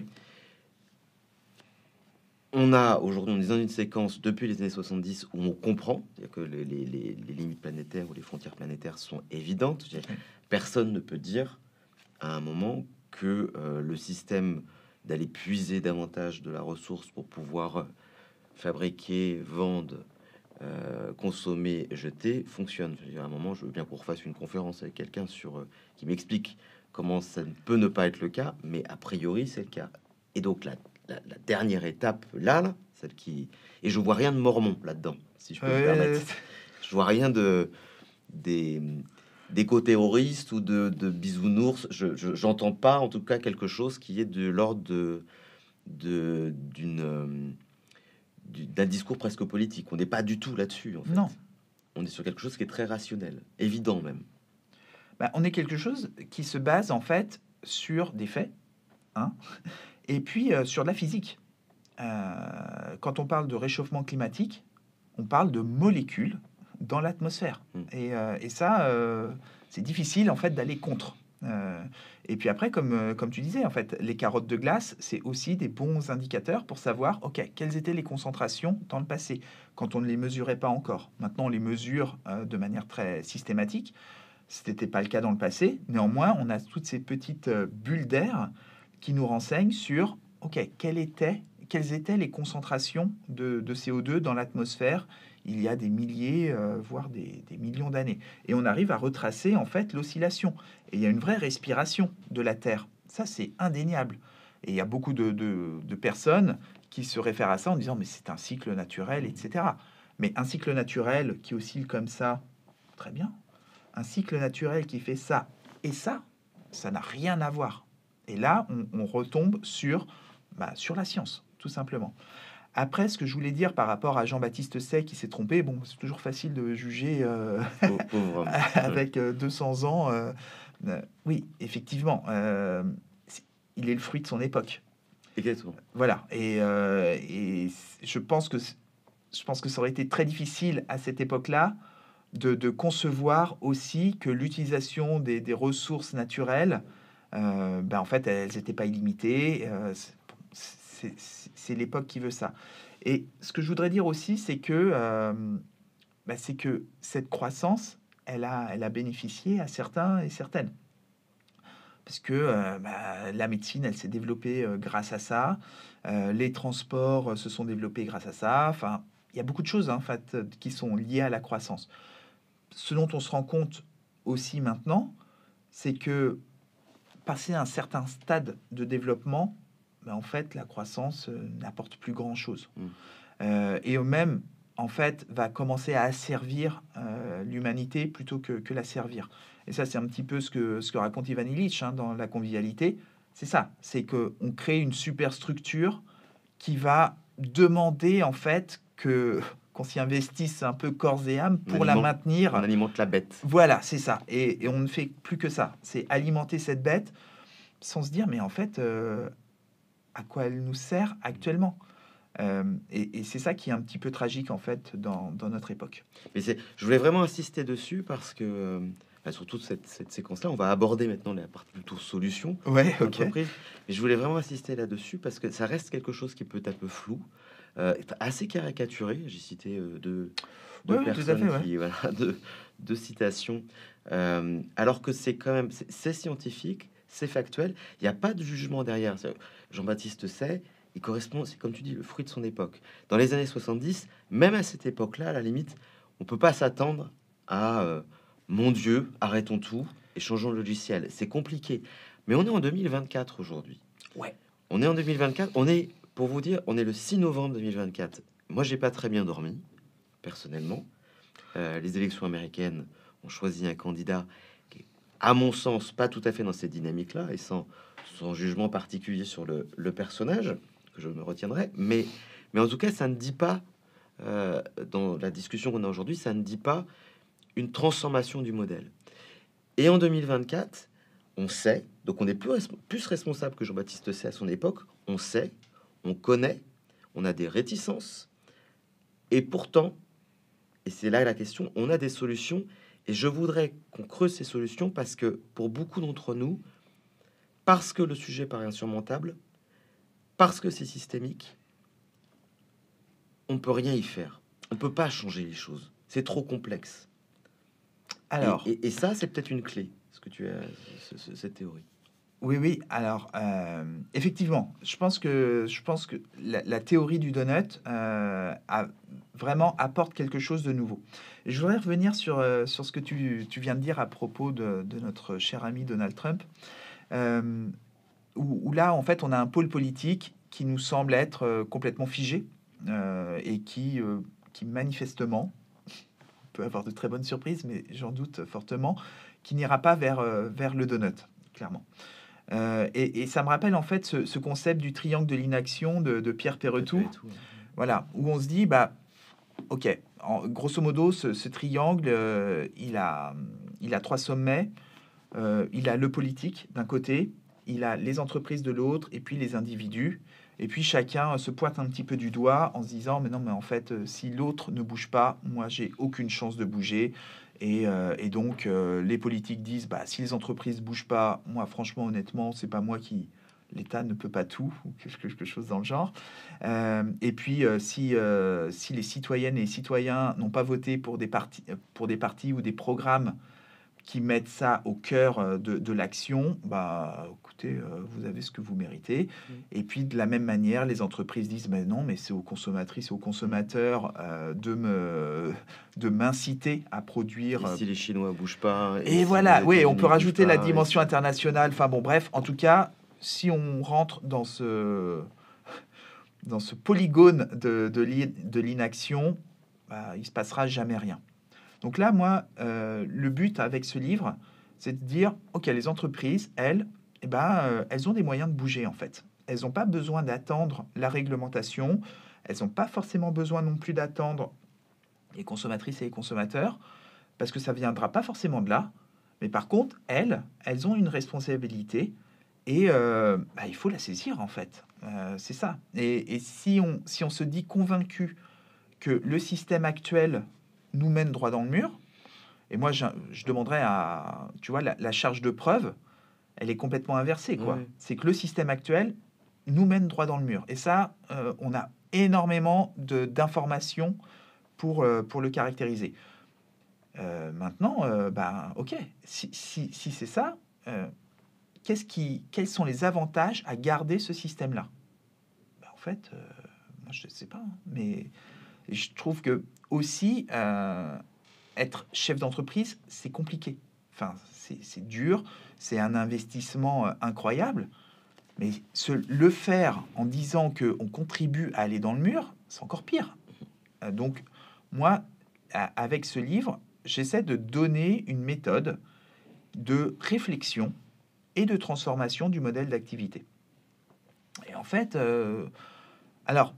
On a aujourd'hui, on est dans une séquence depuis les années soixante-dix où on comprend, c'est-à-dire que les, les- les- les limites planétaires ou les frontières planétaires sont évidentes. Je dirais, Oui. personne ne peut dire à un moment que euh, le système d'aller puiser davantage de la ressource pour pouvoir euh, fabriquer, vendre, euh, consommer, jeter fonctionne. Je veux dire, à un moment, je veux bien qu'on refasse une conférence avec quelqu'un sur euh, qui m'explique comment ça ne peut ne pas être le cas, mais a priori c'est le cas. Et donc la, la, la dernière étape là, là, celle qui et je vois rien de mormon là-dedans, si je peux me Euh, permettre. Je vois rien de des d'éco-terroristes ou de, de bisounours. Je, je- j'entends pas en tout cas quelque chose qui est de l'ordre de de d'une euh, du- d'un discours presque politique. On n'est pas du tout là-dessus en fait. non. On est sur quelque chose qui est très rationnel, évident même. Bah, on est quelque chose qui se base en fait sur des faits, hein, et puis euh, sur de la physique. Euh, quand on parle de réchauffement climatique, on parle de molécules dans l'atmosphère. Mm. Et, euh, et ça, euh, c'est difficile en fait d'aller contre. Euh, et puis après, comme, euh, comme tu disais, en fait, les carottes de glace, c'est aussi des bons indicateurs pour savoir, ok, quelles étaient les concentrations dans le passé, quand on ne les mesurait pas encore. Maintenant, on les mesure euh, de manière très systématique. Ce n'était pas le cas dans le passé. Néanmoins, on a toutes ces petites euh, bulles d'air qui nous renseigne sur, OK, quelle était, quelles étaient les concentrations de, de C O deux dans l'atmosphère il y a des milliers, euh, voire des, des millions d'années. Et on arrive à retracer en fait l'oscillation. Et il y a une vraie respiration de la Terre. Ça, c'est indéniable. Et il y a beaucoup de, de, de personnes qui se réfèrent à ça en disant mais c'est un cycle naturel, et cetera. Mais un cycle naturel qui oscille comme ça, très bien. Un cycle naturel qui fait ça et ça, ça n'a rien à voir. Et là, on, on retombe sur, bah, sur la science, tout simplement. Après, ce que je voulais dire par rapport à Jean-Baptiste Say qui s'est trompé, bon, c'est toujours facile de juger euh, Pau- Pauvre homme. avec euh, deux cents ans. euh, euh, oui, effectivement, euh, c'est- il est le fruit de son époque. Exactement. Voilà. Et, euh, et je pense que je pense que ça aurait été très difficile à cette époque-là de, de concevoir aussi que l'utilisation des, des ressources naturelles, euh, ben en fait, elles n'étaient pas illimitées. Euh, c'est c'est- c'est l'époque qui veut ça. Et ce que je voudrais dire aussi, c'est que, euh, ben, c'est que cette croissance, elle a, elle a bénéficié à certains et certaines. Parce que euh, bah, la médecine, elle s'est développée euh, grâce à ça. Euh, les transports euh, se sont développés grâce à ça. Enfin, il y a beaucoup de choses hein, en fait, euh, qui sont liées à la croissance. Ce dont on se rend compte aussi maintenant, c'est que passé un certain stade de développement, ben, en fait, la croissance euh, n'apporte plus grand-chose. Mm. Euh, et même, en fait, va commencer à asservir euh, l'humanité plutôt que, que la servir. Et ça, c'est un petit peu ce que, ce que raconte Ivan Illich hein, dans La convivialité. C'est ça, c'est qu'on crée une superstructure qui va demander, en fait, que qu'on s'y investisse un peu corps et âme On pour la alimente, maintenir. on alimente la bête. Voilà, c'est ça. Et, et on ne fait plus que ça. C'est alimenter cette bête sans se dire, mais en fait, euh, à quoi elle nous sert actuellement Euh, Et, et c'est ça qui est un petit peu tragique, en fait, dans, dans notre époque. Mais c'est, je voulais vraiment insister dessus parce que, euh, bah, surtout cette, cette séquence-là, on va aborder maintenant la partie plutôt solution Ouais, ok. d'entreprise. Mais je voulais vraiment insister là-dessus parce que ça reste quelque chose qui peut être un peu flou, euh, assez caricaturé. J'ai cité euh, deux, deux Ouais, ouais, tout à personnes fait, ouais. qui, voilà, deux, deux citations, euh, alors que c'est quand même, c'est, c'est scientifique, c'est factuel. Il n'y a pas de jugement derrière. C'est- Jean-Baptiste sait. Il correspond, c'est comme tu dis, le fruit de son époque. Dans les années soixante-dix, même à cette époque-là, à la limite, on peut pas s'attendre à euh, mon Dieu, arrêtons tout et changeons le logiciel. C'est compliqué. Mais on est en deux mille vingt-quatre aujourd'hui. Ouais. On est en deux mille vingt-quatre. On est, pour vous dire, on est le six novembre deux mille vingt-quatre. Moi, j'ai pas très bien dormi, personnellement. Euh, les élections américaines ont choisi un candidat qui est, à mon sens, pas tout à fait dans cette dynamique-là et sans, sans jugement particulier sur le, le personnage, que je me retiendrai. Mais, mais en tout cas, ça ne dit pas, euh, dans la discussion qu'on a aujourd'hui, ça ne dit pas une transformation du modèle. Et en deux mille vingt-quatre, on sait, donc on est plus, res- plus responsable que Jean-Baptiste Say à son époque, on sait, on connaît, on a des réticences, et pourtant, et c'est là la question, on a des solutions, et je voudrais qu'on creuse ces solutions parce que pour beaucoup d'entre nous, parce que le sujet paraît insurmontable, parce que c'est systémique, on peut rien y faire. On peut pas changer les choses. C'est trop complexe. Alors, Et, et- et ça, c'est peut-être une clé, ce que tu as, ce- ce- cette théorie. oui, oui. Alors, euh, effectivement, je pense que je pense que la, la théorie du donut euh, a, vraiment apporte quelque chose de nouveau. Et je voudrais revenir sur, euh, sur ce que tu, tu viens de dire à propos de, de notre cher ami Donald Trump, euh, où, où là, en fait, on a un pôle politique qui nous semble être euh, complètement figé euh, et qui, euh, qui manifestement peut avoir de très bonnes surprises, mais j'en doute fortement, qui n'ira pas vers, euh, vers le donut, clairement. Euh, et, et ça me rappelle en fait ce, ce concept du triangle de l'inaction de, de Pierre Perretou, Et tout, hein. voilà, où on se dit, bah, ok, en, grosso modo, ce, ce triangle, euh, il, a, il a trois sommets. Euh, il a le politique d'un côté, il a les entreprises de l'autre, et puis les individus. Et puis chacun euh, se pointe un petit peu du doigt en se disant, mais non, mais en fait, euh, si l'autre ne bouge pas, moi, j'ai aucune chance de bouger. Et, euh, et donc, euh, les politiques disent, bah, si les entreprises bougent pas, moi, franchement, honnêtement, c'est pas moi qui... L'État ne peut pas tout, ou quelque quelque chose dans le genre. Euh, et puis, euh, si, euh, si les citoyennes et les citoyens n'ont pas voté pour des partis, pour des partis ou des programmes qui mettent ça au cœur euh, de, de l'action, bah, écoutez, euh, vous avez ce que vous méritez. Mmh. Et puis, de la même manière, les entreprises disent, ben non, mais c'est aux consommatrices et aux consommateurs euh, de me, de m'inciter à produire. Et euh, si les Chinois bougent pas, et Et si voilà, les oui, on États-Unis peut bougent rajouter la pas, et dimension si- internationale. Enfin bon, bref, en tout cas, si on rentre dans ce, dans ce polygone de, de l'i- de l'inaction, bah, il se passera jamais rien. Donc là, moi, euh, le but avec ce livre, c'est de dire, OK, les entreprises, elles, eh ben, euh, elles ont des moyens de bouger, en fait. Elles n'ont pas besoin d'attendre la réglementation. Elles n'ont pas forcément besoin non plus d'attendre les consommatrices et les consommateurs, parce que ça ne viendra pas forcément de là. Mais par contre, elles, elles ont une responsabilité et euh, bah, il faut la saisir, en fait. Euh, c'est ça. Et, et si, on, si on se dit convaincu que le système actuel nous mène droit dans le mur, et moi, je, je demanderais à... Tu vois, la, la charge de preuve, elle est complètement inversée, quoi. Ouais. C'est que le système actuel nous mène droit dans le mur. Et ça, euh, on a énormément de- d'informations pour, euh, pour le caractériser. Euh, maintenant, euh, ben, ok, si, si, si c'est ça, euh, qu'est-ce qui, quels sont les avantages à garder ce système-là? Ben, en fait, euh, moi, je ne sais pas, hein, mais je trouve que aussi, euh, être chef d'entreprise, c'est compliqué. Enfin, c'est c'est dur, c'est un investissement euh, incroyable, mais se, le faire en disant qu'on contribue à aller dans le mur, c'est encore pire. Euh, donc, moi, a- avec ce livre, j'essaie de donner une méthode de réflexion et de transformation du modèle d'activité. Et en fait, euh, alors,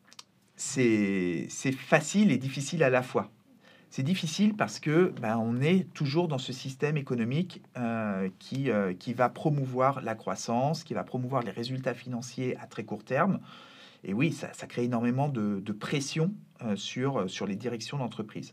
c'est c'est facile et difficile à la fois. C'est difficile parce que ben, on est toujours dans ce système économique euh, qui, euh, qui va promouvoir la croissance, qui va promouvoir les résultats financiers à très court terme. Et oui, ça, ça crée énormément de, de pression euh, sur, sur les directions d'entreprise.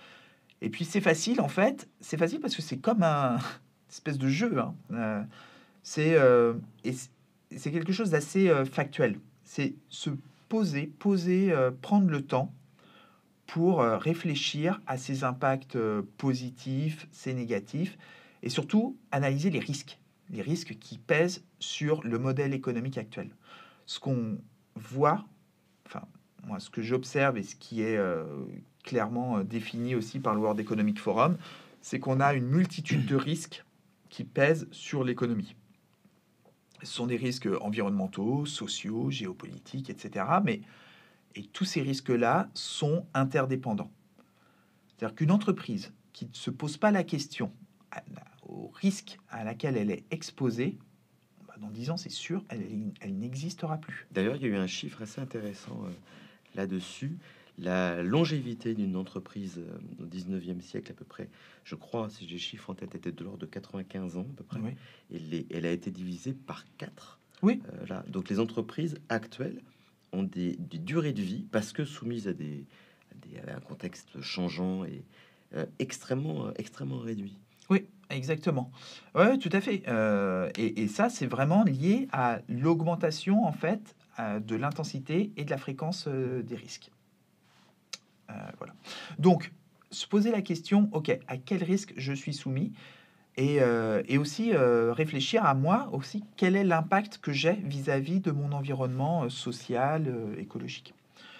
Et puis c'est facile en fait, c'est facile parce que c'est comme un une espèce de jeu. Hein. Euh, c'est euh, et c'est c'est quelque chose d'assez euh, factuel. C'est se poser, poser, euh, prendre le temps pour euh, réfléchir à ses impacts euh, positifs, ses négatifs, et surtout analyser les risques, les risques qui pèsent sur le modèle économique actuel. Ce qu'on voit, enfin, moi, ce que j'observe et ce qui est euh, clairement euh, défini aussi par le World Economic Forum, c'est qu'on a une multitude de risques qui pèsent sur l'économie. Ce sont des risques environnementaux, sociaux, géopolitiques, et cetera. Mais et tous ces risques-là sont interdépendants. C'est-à-dire qu'une entreprise qui ne se pose pas la question à- au risque à laquelle elle est exposée, bah, dans dix ans, c'est sûr, elle, elle n'existera plus. D'ailleurs, il y a eu un chiffre assez intéressant euh, là-dessus. La longévité d'une entreprise euh, au dix-neuvième siècle à peu près, je crois, si j'ai les chiffres en tête, était de l'ordre de quatre-vingt-quinze ans à peu près. Oui. Et les- elle a été divisée par quatre. Oui. Euh, là. Donc les entreprises actuelles ont des, des durées de vie parce que soumises à, des, à, des- à un contexte changeant et euh, extrêmement, euh, extrêmement réduit. Oui, exactement. Oui, tout à fait. Euh, et, et ça, c'est vraiment lié à l'augmentation, en fait, euh, de l'intensité et de la fréquence euh, des risques. Euh, voilà. Donc, se poser la question, OK, à quel risque je suis soumis? Et, euh, et aussi euh, réfléchir à moi aussi, quel est l'impact que j'ai vis-à-vis de mon environnement euh, social, euh, écologique.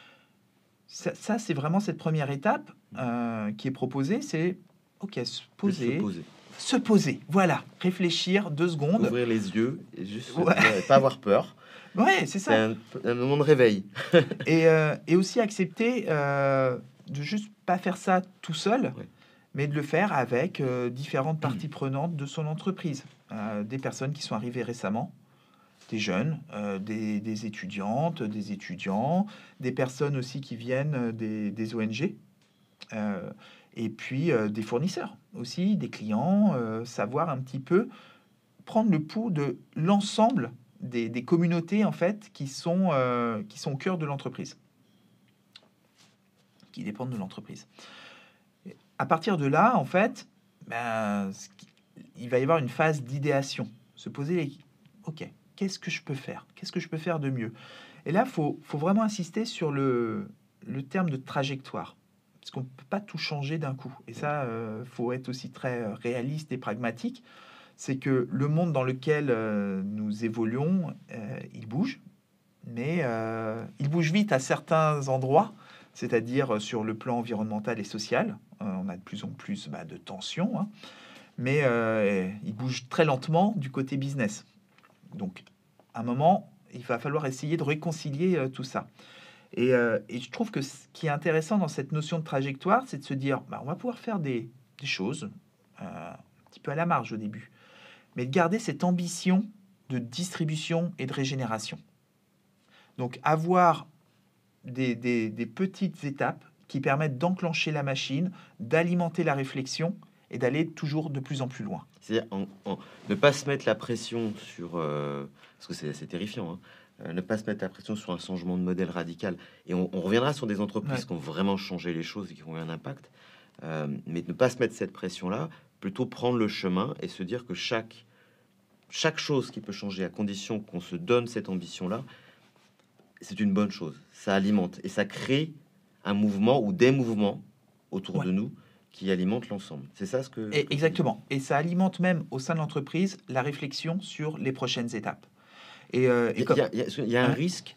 Ça, ça, c'est vraiment cette première étape euh, qui est proposée, c'est OK, se Juste se poser, poser, se poser, voilà, réfléchir deux secondes. ouvrir les yeux et juste se Ouais. dire et pas avoir peur. Ouais, c'est C'est ça. un, un moment de réveil. Et, euh, et aussi accepter euh, de juste pas faire ça tout seul, Ouais. mais de le faire avec euh, différentes parties prenantes de son entreprise. Euh, des personnes qui sont arrivées récemment, des jeunes, euh, des, des étudiantes, des étudiants, des personnes aussi qui viennent euh, des, des O N G, euh, et puis euh, des fournisseurs aussi, des clients, euh, savoir un petit peu prendre le pouls de l'ensemble des, des communautés en fait qui sont, euh, qui sont au cœur de l'entreprise, qui dépendent de l'entreprise. À partir de là, en fait, ben, ce qui- il va y avoir une phase d'idéation. Se poser les... OK, qu'est-ce que je peux faire? Qu'est-ce que je peux faire de mieux? Et là, il faut, faut vraiment insister sur le, le terme de trajectoire. parce qu'on ne peut pas tout changer d'un coup. Et ça, il faut être aussi très réaliste et pragmatique. C'est que le monde dans lequel euh, nous évoluons, euh, il bouge, mais euh, il bouge vite à certains endroits, c'est-à-dire sur le plan environnemental et social. Euh, on a de plus en plus bah, de tensions, hein, mais euh, il bouge très lentement du côté business. Donc, à un moment, il va falloir essayer de réconcilier euh, tout ça. Et, euh, et je trouve que ce qui est intéressant dans cette notion de trajectoire, c'est de se dire, bah, on va pouvoir faire des, des choses euh, un petit peu à la marge au début, mais de garder cette ambition de distribution et de régénération. Donc, avoir des, des, des petites étapes qui permettent d'enclencher la machine, d'alimenter la réflexion et d'aller toujours de plus en plus loin. C'est-à-dire en, en- ne pas se mettre la pression sur... euh, parce que c'est c'est terrifiant, hein, euh, ne pas se mettre la pression sur un changement de modèle radical. Et on, on reviendra sur des entreprises Ouais. qui ont vraiment changé les choses et qui ont eu un impact. Euh, mais ne pas se mettre cette pression-là, plutôt prendre le chemin et se dire que chaque, chaque chose qui peut changer, à condition qu'on se donne cette ambition-là, c'est une bonne chose. Ça alimente et ça crée un mouvement ou des mouvements autour Ouais. de nous qui alimentent l'ensemble. C'est ça ce que... Et, que tu exactement. Et ça alimente même au sein de l'entreprise la réflexion sur les prochaines étapes. Et, euh, dis. et Il comme- y a, il y a- il y a un Hein risque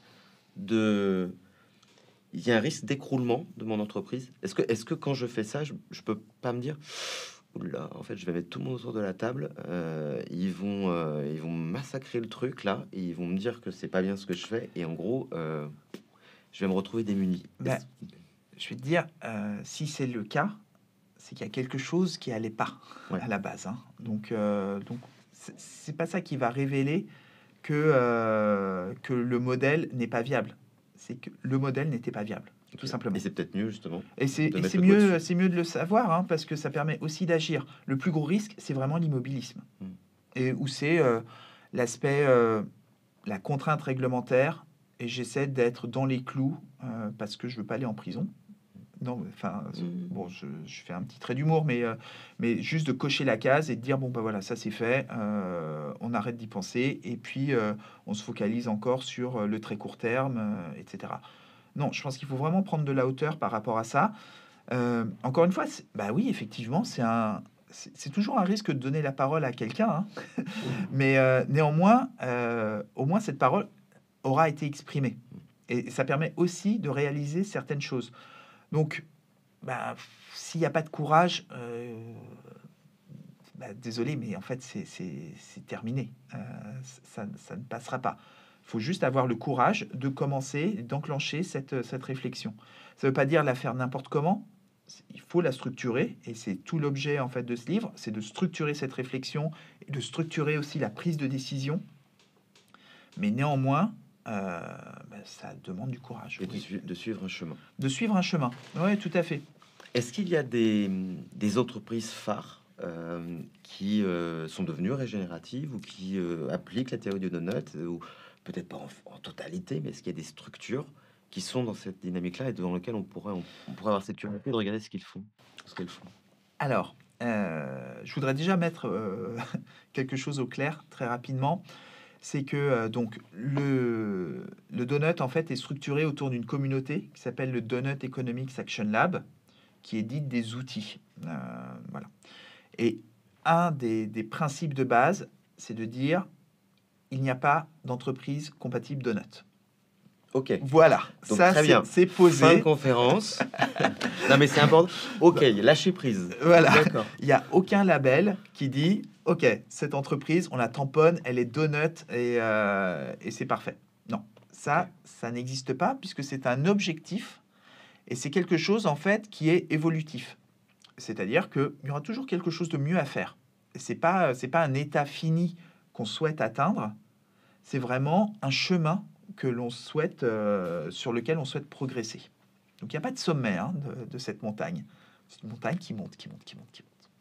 de... Il y a un risque d'écroulement de mon entreprise. Est-ce que, est-ce que quand je fais ça, je, je peux pas me dire, oula, en fait, je vais mettre tout le monde autour de la table, euh, ils vont, euh, ils vont massacrer le truc là, et ils vont me dire que c'est pas bien ce que je fais, et en gros, euh, je vais me retrouver démuni. Ben, Est-ce- je vais te dire, euh, si c'est le cas, c'est qu'il y a quelque chose qui allait pas Ouais. à la base, hein. Donc, euh, donc c'est- c'est pas ça qui va révéler que, euh, que le modèle n'est pas viable. C'est que le modèle n'était pas viable, tout simplement. Et c'est peut-être mieux justement. Et c'est de et mettre c'est le doigt mieux, dessus. c'est mieux de le savoir, hein, parce que ça permet aussi d'agir. Le plus gros risque, c'est vraiment l'immobilisme. Mm. Et où c'est euh, l'aspect, euh, la contrainte réglementaire, et j'essaie d'être dans les clous, euh, parce que je veux pas aller en prison. Non, enfin, Mm. bon, je, je fais un petit trait d'humour, mais, euh, mais juste de cocher la case et de dire, bon, bah voilà, ça c'est fait, euh, on arrête d'y penser, et puis euh, on se focalise encore sur euh, le très court terme, euh, et cetera. Non, je pense qu'il faut vraiment prendre de la hauteur par rapport à ça. Euh, encore une fois, c'est- bah oui, effectivement, c'est un, c'est c'est toujours un risque de donner la parole à quelqu'un, hein. Mais euh, néanmoins, euh, au moins cette parole aura été exprimée, et ça permet aussi de réaliser certaines choses. Donc, bah, s'il n'y a pas de courage, euh, bah, désolé, mais en fait, c'est c'est- c'est terminé. Euh, ça, ça ne passera pas. Il faut juste avoir le courage de commencer, d'enclencher cette, cette réflexion. Ça ne veut pas dire la faire n'importe comment. Il faut la structurer, et c'est tout l'objet en fait de ce livre, c'est de structurer cette réflexion et de structurer aussi la prise de décision. Mais néanmoins, euh, bah, ça demande du courage. Et de, Oui. sui- de suivre un chemin. De suivre un chemin. Oui, tout à fait. Est-ce qu'il y a des, des entreprises phares euh, qui euh, sont devenues régénératives ou qui euh, appliquent la théorie du donut, euh, ou peut-être pas en, en totalité, mais est-ce qu'il y a des structures qui sont dans cette dynamique-là et dans lesquelles on pourrait, on, on pourrait avoir cette curiosité de regarder ce qu'ils font, ce qu'elles font? Alors, euh, je voudrais déjà mettre euh, quelque chose au clair très rapidement. C'est que euh, donc le, le donut en fait est structuré autour d'une communauté qui s'appelle le Donut Economics Action Lab, qui édite des outils. Euh, voilà. Et un des, des principes de base, c'est de dire il n'y a pas d'entreprise compatible donut. Ok. Voilà, Donc, ça très c'est bien. c'est Fin de posé. conférence. Non, mais c'est important. Ok, lâcher prise. Voilà. D'accord. Il n'y a aucun label qui dit ok, cette entreprise, on la tamponne, elle est donut et, euh, et c'est parfait. Non, ça, Ok. ça n'existe pas puisque c'est un objectif et c'est quelque chose en fait qui est évolutif. C'est-à-dire qu'il y aura toujours quelque chose de mieux à faire. C'est pas, c'est pas un état fini qu'on souhaite atteindre, c'est vraiment un chemin que l'on souhaite, euh, sur lequel on souhaite progresser. Donc il n'y a pas de sommet hein, de, de cette montagne. C'est une montagne qui monte, qui monte, qui monte, qui monte.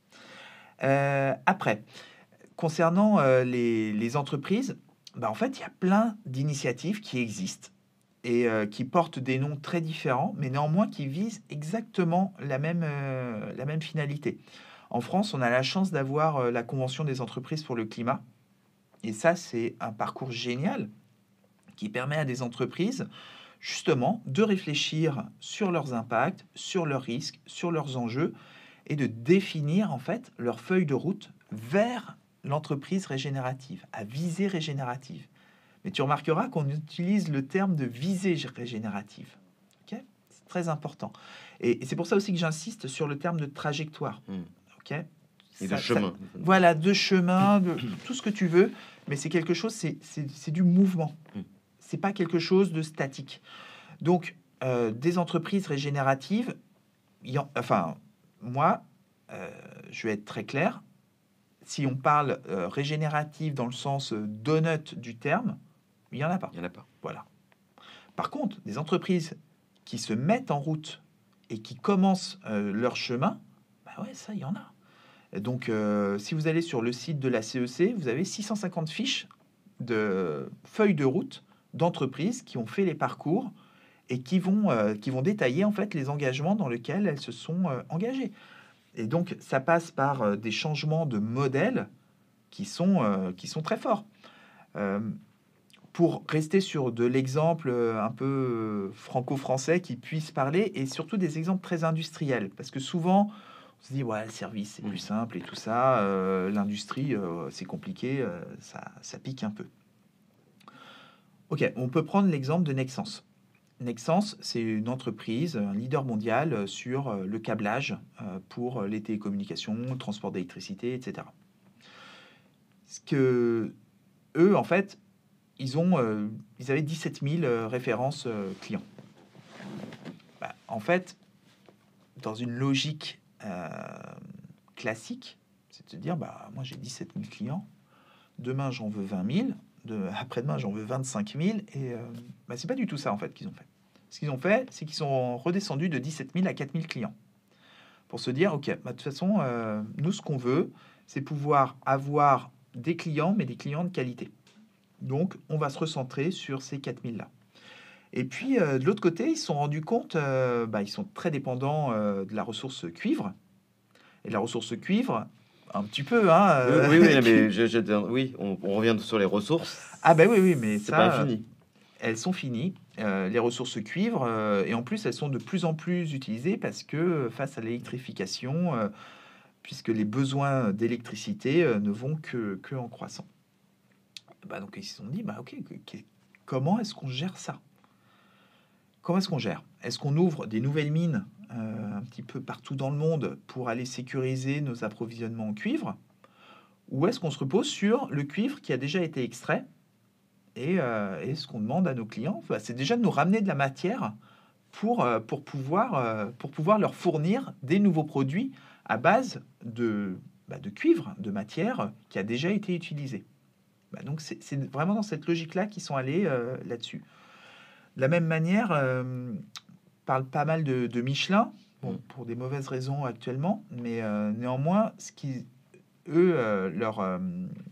Euh, après, concernant euh, les, les entreprises, bah, en fait, il y a plein d'initiatives qui existent et euh, qui portent des noms très différents, mais néanmoins qui visent exactement la même, euh, la même finalité. En France, on a la chance d'avoir euh, la Convention des entreprises pour le climat. Et ça, c'est un parcours génial qui permet à des entreprises justement de réfléchir sur leurs impacts, sur leurs risques, sur leurs enjeux, et de définir en fait leur feuille de route vers l'entreprise régénérative, à visée régénérative. Mais tu remarqueras qu'on utilise le terme de visée régénérative. Okay, c'est très important. Et, et c'est pour ça aussi que j'insiste sur le terme de trajectoire. Mmh. Okay, et ça, de chemin. Ça, voilà, de chemin, de tout ce que tu veux. Mais c'est quelque chose, c'est, c'est, c'est du mouvement. Mmh. C'est pas quelque chose de statique. Donc, euh, des entreprises régénératives, y en, enfin, moi, euh, je vais être très clair. Si on parle euh, régénérative dans le sens euh, donut du terme, il n'y en a pas. Il n'y en a pas. Voilà. Par contre, des entreprises qui se mettent en route et qui commencent euh, leur chemin, bah ouais, ça, il y en a. Et donc, euh, si vous allez sur le site de la C E C, vous avez six cent cinquante fiches de feuilles de route d'entreprises qui ont fait les parcours et qui vont, euh, qui vont détailler en fait les engagements dans lesquels elles se sont euh, engagées. Et donc, ça passe par euh, des changements de modèles qui sont, euh, qui sont très forts. Euh, pour rester sur de l'exemple euh, un peu euh, franco-français qui puisse parler, et surtout des exemples très industriels, parce que souvent, on se dit, ouais, le service, c'est plus simple et tout ça, euh, l'industrie, euh, c'est compliqué, euh, ça, ça pique un peu. Ok, on peut prendre l'exemple de Nexans. Nexans, c'est une entreprise, un leader mondial sur le câblage pour les télécommunications, le transport d'électricité, et cetera. Ce que eux, en fait, ils ont, euh, ils avaient dix-sept mille références euh, clients. Bah, en fait, dans une logique euh, classique, c'est de se dire, bah, moi j'ai dix-sept mille clients, demain j'en veux vingt mille, de, après-demain j'en veux vingt-cinq mille, et euh, bah, c'est pas du tout ça en fait qu'ils ont fait. Ce qu'ils ont fait, c'est qu'ils sont redescendus de dix-sept mille à quatre mille clients. Pour se dire, OK, bah, de toute façon, euh, nous, ce qu'on veut, c'est pouvoir avoir des clients, mais des clients de qualité. Donc, on va se recentrer sur ces quatre mille-là. Et puis, euh, de l'autre côté, ils se sont rendus compte, euh, bah, ils sont très dépendants euh, de la ressource cuivre. Et la ressource cuivre, un petit peu, hein. Euh, oui, oui, oui, mais je, je, oui on, on revient sur les ressources. Ah ben oui, oui, mais c'est ça, pas infini. Elles sont finies, euh, les ressources cuivre, euh, et en plus, elles sont de plus en plus utilisées parce que euh, face à l'électrification, euh, puisque les besoins d'électricité euh, ne vont que, que en croissant. Bah, donc, ils se sont dit, bah, ok, okay, comment est-ce qu'on gère ça? Comment est-ce qu'on gère? Est-ce qu'on ouvre des nouvelles mines euh, un petit peu partout dans le monde pour aller sécuriser nos approvisionnements en cuivre? Ou est-ce qu'on se repose sur le cuivre qui a déjà été extrait? Et, euh, et ce qu'on demande à nos clients, bah, c'est déjà de nous ramener de la matière pour, euh, pour, pouvoir, euh, pour pouvoir leur fournir des nouveaux produits à base de, bah, de cuivre, de matière qui a déjà été utilisée. Bah, donc, c'est, c'est vraiment dans cette logique-là qu'ils sont allés euh, là-dessus. De la même manière, euh, on parle pas mal de, de Michelin, bon, pour des mauvaises raisons actuellement, mais euh, néanmoins, ce qui, eux, euh, leur, euh,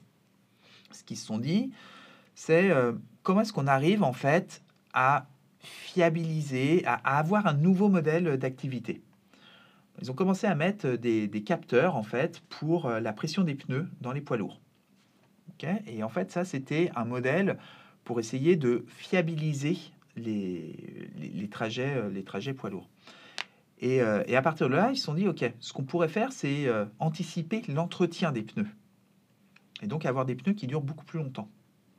ce qu'ils se sont dit, c'est euh, comment est-ce qu'on arrive en fait à fiabiliser, à, à avoir un nouveau modèle d'activité. Ils ont commencé à mettre des, des capteurs en fait pour euh, la pression des pneus dans les poids lourds. Okay, et en fait, ça, c'était un modèle pour essayer de fiabiliser les, les, les trajets, les trajets poids lourds. Et, euh, et à partir de là, ils se sont dit, OK, ce qu'on pourrait faire, c'est euh, anticiper l'entretien des pneus. Et donc avoir des pneus qui durent beaucoup plus longtemps.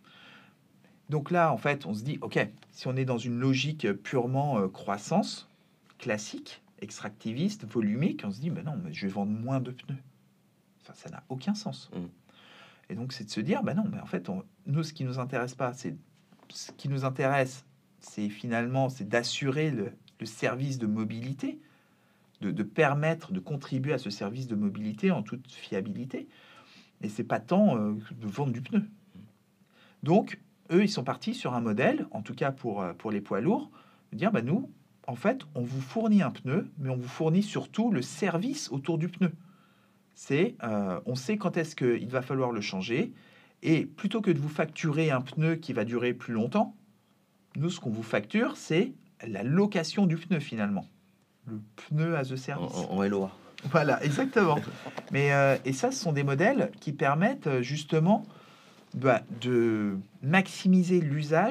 Donc là, en fait, on se dit, OK, si on est dans une logique purement euh, croissance, classique, extractiviste, volumique, on se dit, ben non, mais je vais vendre moins de pneus. Enfin, ça n'a aucun sens. Mmh. Et donc, c'est de se dire, ben non, mais en fait, on, nous, ce qui nous intéresse pas, c'est ce qui nous intéresse, c'est finalement, c'est d'assurer le, le service de mobilité, de, de permettre, de contribuer à ce service de mobilité en toute fiabilité. Et c'est pas tant euh, de vendre du pneu. Donc, eux, ils sont partis sur un modèle, en tout cas pour, pour les poids lourds, de dire, bah, nous, en fait, on vous fournit un pneu, mais on vous fournit surtout le service autour du pneu. C'est, euh, on sait quand est-ce qu'il va falloir le changer, et plutôt que de vous facturer un pneu qui va durer plus longtemps, nous, ce qu'on vous facture, c'est la location du pneu, finalement. Le pneu as a service. En, en L O A. Voilà, exactement. mais, euh, et ça, ce sont des modèles qui permettent justement bah, de maximiser l'usage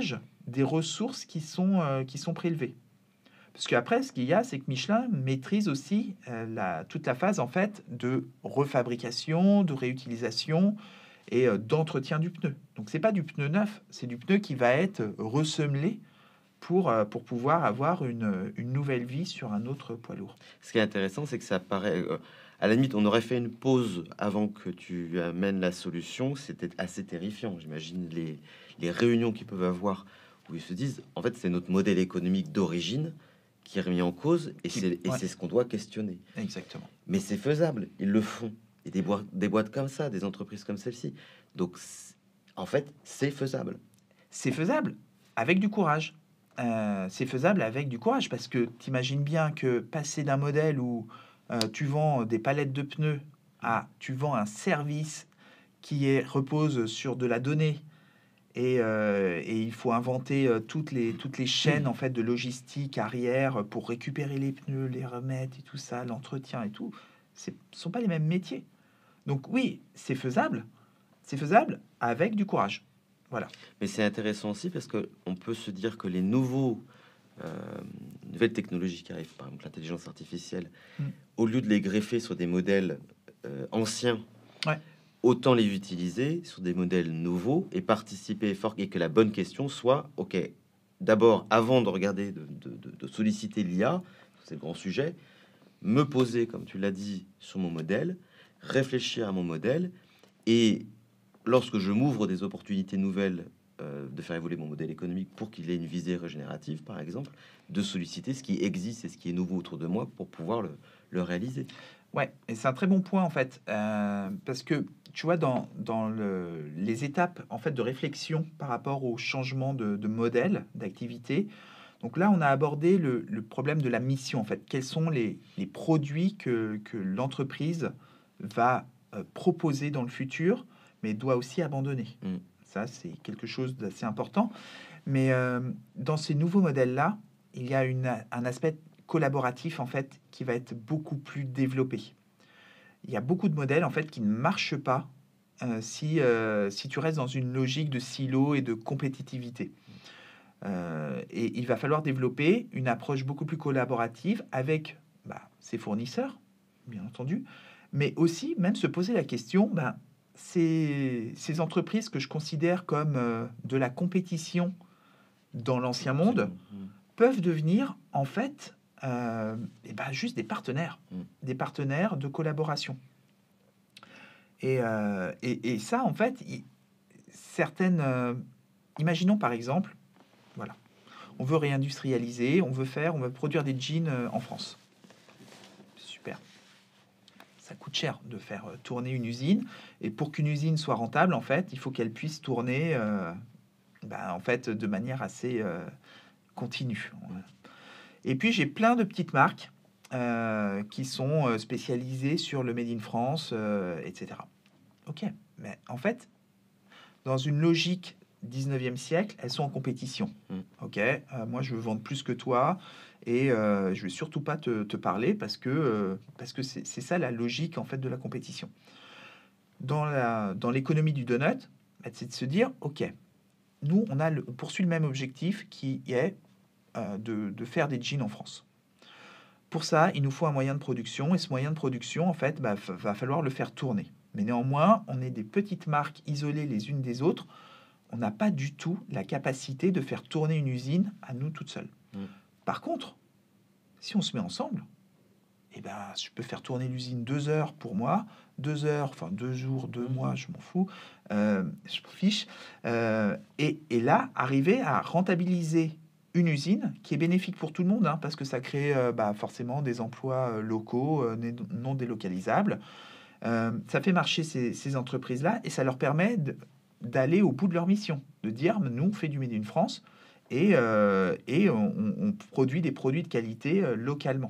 des ressources qui sont, euh, qui sont prélevées. Parce qu'après, ce qu'il y a, c'est que Michelin maîtrise aussi euh, la, toute la phase en fait de refabrication, de réutilisation et euh, d'entretien du pneu. Donc c'est pas du pneu neuf, c'est du pneu qui va être ressemelé pour, euh, pour pouvoir avoir une, une nouvelle vie sur un autre poids lourd. Ce qui est intéressant, c'est que ça paraît, euh, à la limite, on aurait fait une pause avant que tu amènes la solution. C'était assez terrifiant. J'imagine les, les réunions qu'ils peuvent avoir où ils se disent, en fait, c'est notre modèle économique d'origine qui est remis en cause et Qui- c'est et ouais. c'est ce qu'on doit questionner. Exactement. Mais c'est faisable, ils le font. Et des boîtes, des boîtes comme ça, des entreprises comme celle-ci. Donc, c'est- en fait, c'est faisable. C'est faisable avec du courage. Euh, c'est faisable avec du courage parce que t'imagines bien que passer d'un modèle où euh, tu vends des palettes de pneus à tu vends un service qui est, repose sur de la donnée et, euh, et il faut inventer euh, toutes les, toutes les chaînes en fait de logistique arrière pour récupérer les pneus, les remettre et tout ça, l'entretien et tout. Ce ne sont pas les mêmes métiers. Donc oui, c'est faisable. C'est faisable avec du courage. Voilà. Mais c'est intéressant aussi parce que on peut se dire que les nouveaux, euh, nouvelles technologies qui arrivent, par exemple l'intelligence artificielle, Mm. au lieu de les greffer sur des modèles euh, anciens, Ouais. autant les utiliser sur des modèles nouveaux et participer fort et que la bonne question soit, ok, d'abord, avant de regarder, de, de- de- de solliciter l'I A, c'est le grand sujet, me poser, comme tu l'as dit, sur mon modèle, réfléchir à mon modèle et lorsque je m'ouvre des opportunités nouvelles euh, de faire évoluer mon modèle économique pour qu'il ait une visée régénérative, par exemple, de solliciter ce qui existe et ce qui est nouveau autour de moi pour pouvoir le, le réaliser. Ouais, et c'est un très bon point en fait, euh, parce que tu vois, dans, dans le- les étapes en fait de réflexion par rapport au changement de, de modèle d'activité, donc là on a abordé le, le problème de la mission en fait. Quels sont les, les produits que, que l'entreprise va euh, proposer dans le futur, mais doit aussi abandonner. Mm. Ça, c'est quelque chose d'assez important. Mais euh, dans ces nouveaux modèles-là, il y a une, un aspect collaboratif en fait qui va être beaucoup plus développé. Il y a beaucoup de modèles en fait qui ne marchent pas euh, si, euh, si tu restes dans une logique de silo et de compétitivité. Euh, et il va falloir développer une approche beaucoup plus collaborative avec bah, ses fournisseurs, bien entendu, mais aussi même se poser la question, ben, ces, ces entreprises que je considère comme euh, de la compétition dans l'ancien monde Mm. peuvent devenir en fait euh, et ben, juste des partenaires, Mm. des partenaires de collaboration. Et, euh, et, et ça, en fait, il- certaines... euh, imaginons par exemple, voilà, on veut réindustrialiser, on veut faire, on veut produire des jeans euh, en France. Super. Ça coûte cher de faire euh, tourner une usine. Et pour qu'une usine soit rentable, en fait, il faut qu'elle puisse tourner euh, ben, en fait, de manière assez euh, continue. Et puis, j'ai plein de petites marques euh, qui sont euh, spécialisées sur le Made in France, euh, et cetera. Ok, mais en fait, dans une logique dix-neuvième siècle, elles sont en compétition. Mm. Ok, euh, moi je veux vendre plus que toi et euh, je vais surtout pas te, te parler parce que euh, parce que c'est c'est ça la logique en fait de la compétition. Dans la dans l'économie du donut, bah, c'est de se dire ok, nous on a le, on poursuit le même objectif qui est euh, de, de faire des jeans en France. Pour ça, il nous faut un moyen de production et ce moyen de production en fait bah, f- va falloir le faire tourner. Mais néanmoins, on est des petites marques isolées les unes des autres. On n'a pas du tout la capacité de faire tourner une usine à nous toutes seules. Mm. Par contre, si on se met ensemble, eh ben, je peux faire tourner l'usine deux heures pour moi, deux heures, enfin deux jours, deux Mhm. mois, je m'en fous, euh, je m'en fiche. Euh, et, et là, arriver à rentabiliser une usine qui est bénéfique pour tout le monde, hein, parce que ça crée euh, bah, forcément des emplois euh, locaux, euh, né- non délocalisables. Euh, ça fait marcher ces, ces entreprises-là et ça leur permet de- d'aller au bout de leur mission, de dire, nous, on fait du Made in France et, euh, et on, on- on produit des produits de qualité euh, localement.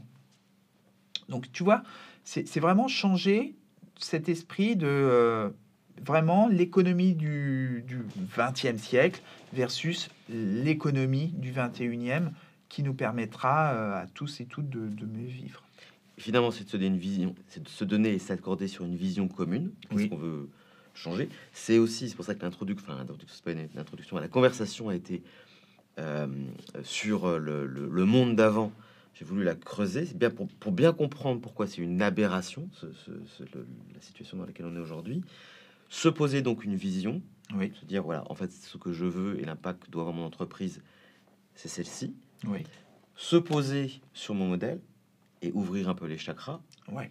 Donc, tu vois, c'est c'est vraiment changer cet esprit de euh, vraiment l'économie du, du vingtième siècle versus l'économie du vingt et unième qui nous permettra euh, à tous et toutes de, de mieux vivre. Finalement, c'est de se donner une vision, c'est de se donner et s'accorder sur une vision commune. Qu'est-ce Oui. qu'on veut changer? C'est aussi, c'est pour ça que l'introduction, enfin, l'introduction, c'est pas une, l'introduction à la conversation a été euh, sur le, le- le monde d'avant, j'ai voulu la creuser, c'est bien pour, pour bien comprendre pourquoi c'est une aberration, ce- ce- ce- le- la situation dans laquelle on est aujourd'hui. Se poser donc une vision, Oui, se dire, voilà, en fait, ce que je veux et l'impact que doit avoir mon entreprise, c'est celle-ci. oui, Se poser sur mon modèle et ouvrir un peu les chakras. ouais,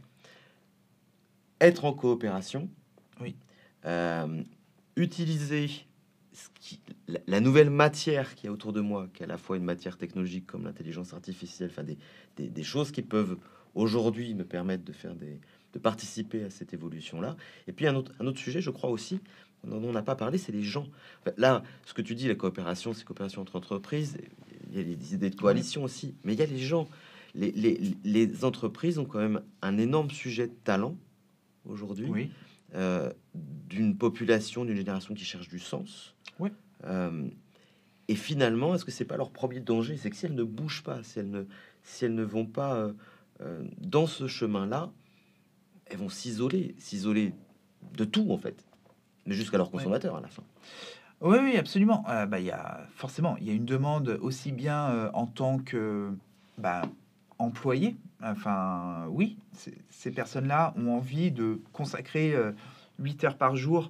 Être en coopération. oui, Euh, utiliser ce qui, la, la nouvelle matière qui est autour de moi, qui est à la fois une matière technologique comme l'intelligence artificielle, enfin des, des, des choses qui peuvent aujourd'hui me permettre de faire des, de participer à cette évolution-là. Et puis un autre, un autre sujet, je crois aussi, dont on n'a pas parlé, c'est les gens. Enfin, là, ce que tu dis, la coopération, c'est coopération entre entreprises. Il y a les idées de coalition aussi, mais il y a les gens. Les, les, les entreprises ont quand même un énorme sujet de talent aujourd'hui, oui, euh, d'une population, d'une génération qui cherche du sens. Ouais. Euh, et finalement, est-ce que c'est pas leur premier danger? C'est que si elles ne bougent pas, si elles ne, si elles ne vont pas euh, euh, dans ce chemin-là, elles vont s'isoler, s'isoler de tout en fait, mais jusqu'à leurs Ouais. consommateurs à la fin. Oui, oui, absolument. Euh, bah, il y a, forcément, il y a une demande aussi bien euh, en tant que bah, employé. Enfin, oui, c'est- ces personnes-là ont envie de consacrer euh, huit heures par jour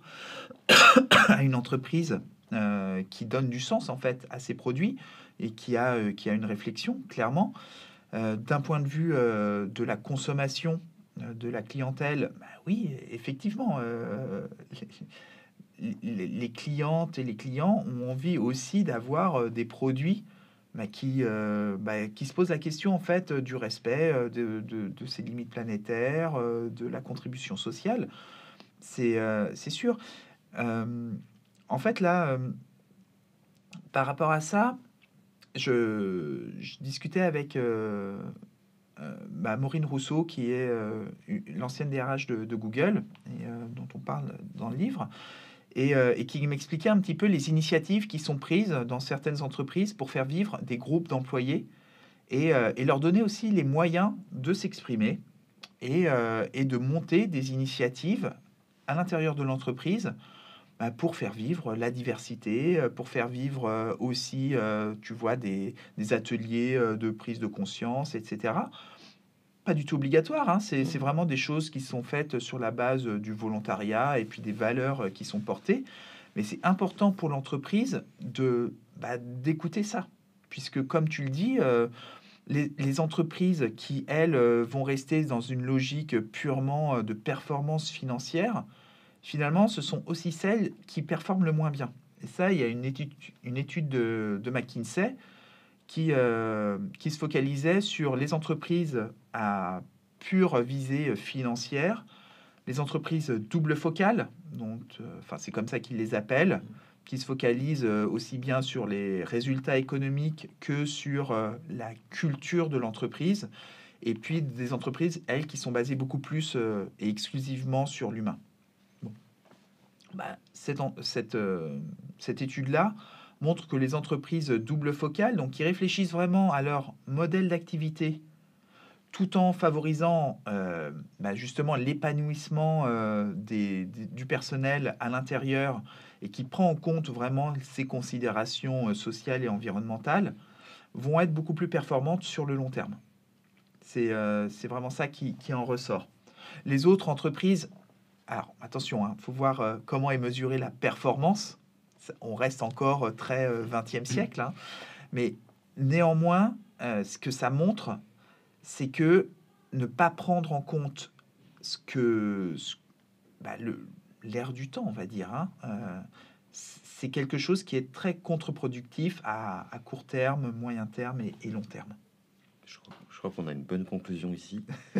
à une entreprise euh, qui donne du sens en fait à ses produits et qui a, euh, qui a une réflexion, clairement. Euh, d'un point de vue euh, de la consommation euh, de la clientèle, bah oui, effectivement, euh, les, les clientes et les clients ont envie aussi d'avoir euh, des produits bah, qui, euh, bah, qui se posent la question en fait euh, du respect euh, de, de, de ces limites planétaires, euh, de la contribution sociale. C'est euh, c'est sûr. Euh, en fait, là, euh, par rapport à ça, je, je discutais avec euh, euh, bah, Maureen Rousseau, qui est euh, une- l'ancienne D R H de, de Google, et, euh, dont on parle dans le livre. Et, euh, et qui m'expliquait un petit peu les initiatives qui sont prises dans certaines entreprises pour faire vivre des groupes d'employés et, euh, et leur donner aussi les moyens de s'exprimer et, euh, et de monter des initiatives à l'intérieur de l'entreprise bah, pour faire vivre la diversité, euh, pour faire vivre euh, aussi, euh, tu vois, des, des ateliers euh, de prise de conscience, et cetera. Pas du tout obligatoire, hein, c'est c'est vraiment des choses qui sont faites sur la base euh, du volontariat et puis des valeurs euh, qui sont portées. Mais c'est important pour l'entreprise de bah, d'écouter ça, puisque comme tu le dis, euh, les, les entreprises qui, elles, euh, vont rester dans une logique purement euh, de performance financière, finalement, ce sont aussi celles qui performent le moins bien. Et ça, il y a une étude, une étude de, de McKinsey qui, euh, qui se focalisait sur les entreprises à pure visée financière, les entreprises double focale, donc, euh, enfin, c'est comme ça qu'ils les appellent, qui se focalisent euh, aussi bien sur les résultats économiques que sur euh, la culture de l'entreprise, et puis des entreprises, elles, qui sont basées beaucoup plus euh, et exclusivement sur l'humain. Bon. Bah, cette, en- cette, euh, cette étude-là montre que les entreprises double focales, donc qui réfléchissent vraiment à leur modèle d'activité, tout en favorisant euh, bah, justement l'épanouissement euh, des- des- du personnel à l'intérieur et qui prend en compte vraiment ces considérations euh, sociales et environnementales, vont être beaucoup plus performantes sur le long terme. C'est euh, c'est vraiment ça qui, qui en ressort. Les autres entreprises, alors attention, il faut voir euh, comment est mesurée la performance. Ça- On reste encore euh, très euh, vingtième siècle, hein. Mais néanmoins, euh, ce que ça montre, c'est que ne pas prendre en compte ce que ce- bah, le- l'air du temps, on va dire, hein, euh, c'est quelque chose qui est très contre-productif à, à court terme, moyen terme et, et long terme. Je crois, je crois qu'on a une bonne conclusion ici.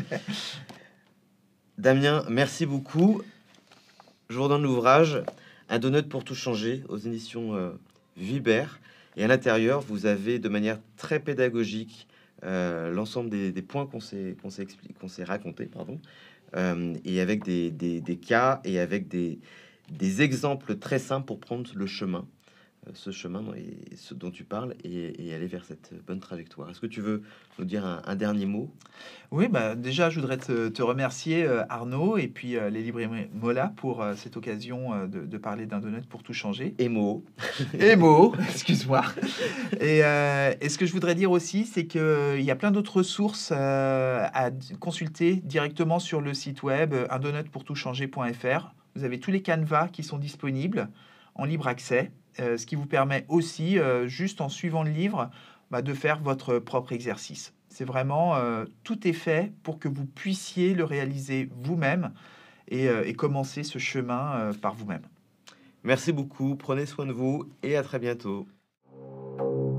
Damien, merci beaucoup. Je vous redonne l'ouvrage Un donut pour tout changer aux éditions euh, Vibert. Et à l'intérieur, vous avez de manière très pédagogique euh, l'ensemble des, des points qu'on s'est qu'on s'est expli- qu'on s'est raconté, pardon, euh, et avec des, des- des cas et avec des, des exemples très simples pour prendre le chemin euh, ce chemin dont- et ce dont tu parles et, et aller vers cette bonne trajectoire. Est-ce que tu veux nous dire un, un dernier mot? Oui, bah, déjà, je voudrais te, te remercier, euh, Arnaud, et puis euh, les librairies Mola pour euh, cette occasion euh, de, de parler d'un donut pour tout changer. Et mots. Et mots, excuse-moi. Et, euh, et ce que je voudrais dire aussi, c'est qu'il y a plein d'autres ressources euh, à d- consulter directement sur le site web euh, un donut pour tout changer point f r. Vous avez tous les canevas qui sont disponibles en libre accès, euh, ce qui vous permet aussi, euh, juste en suivant le livre, bah, de faire votre propre exercice. C'est vraiment, euh, tout est fait pour que vous puissiez le réaliser vous-même et, euh, et commencer ce chemin euh, par vous-même. Merci beaucoup, prenez soin de vous et à très bientôt.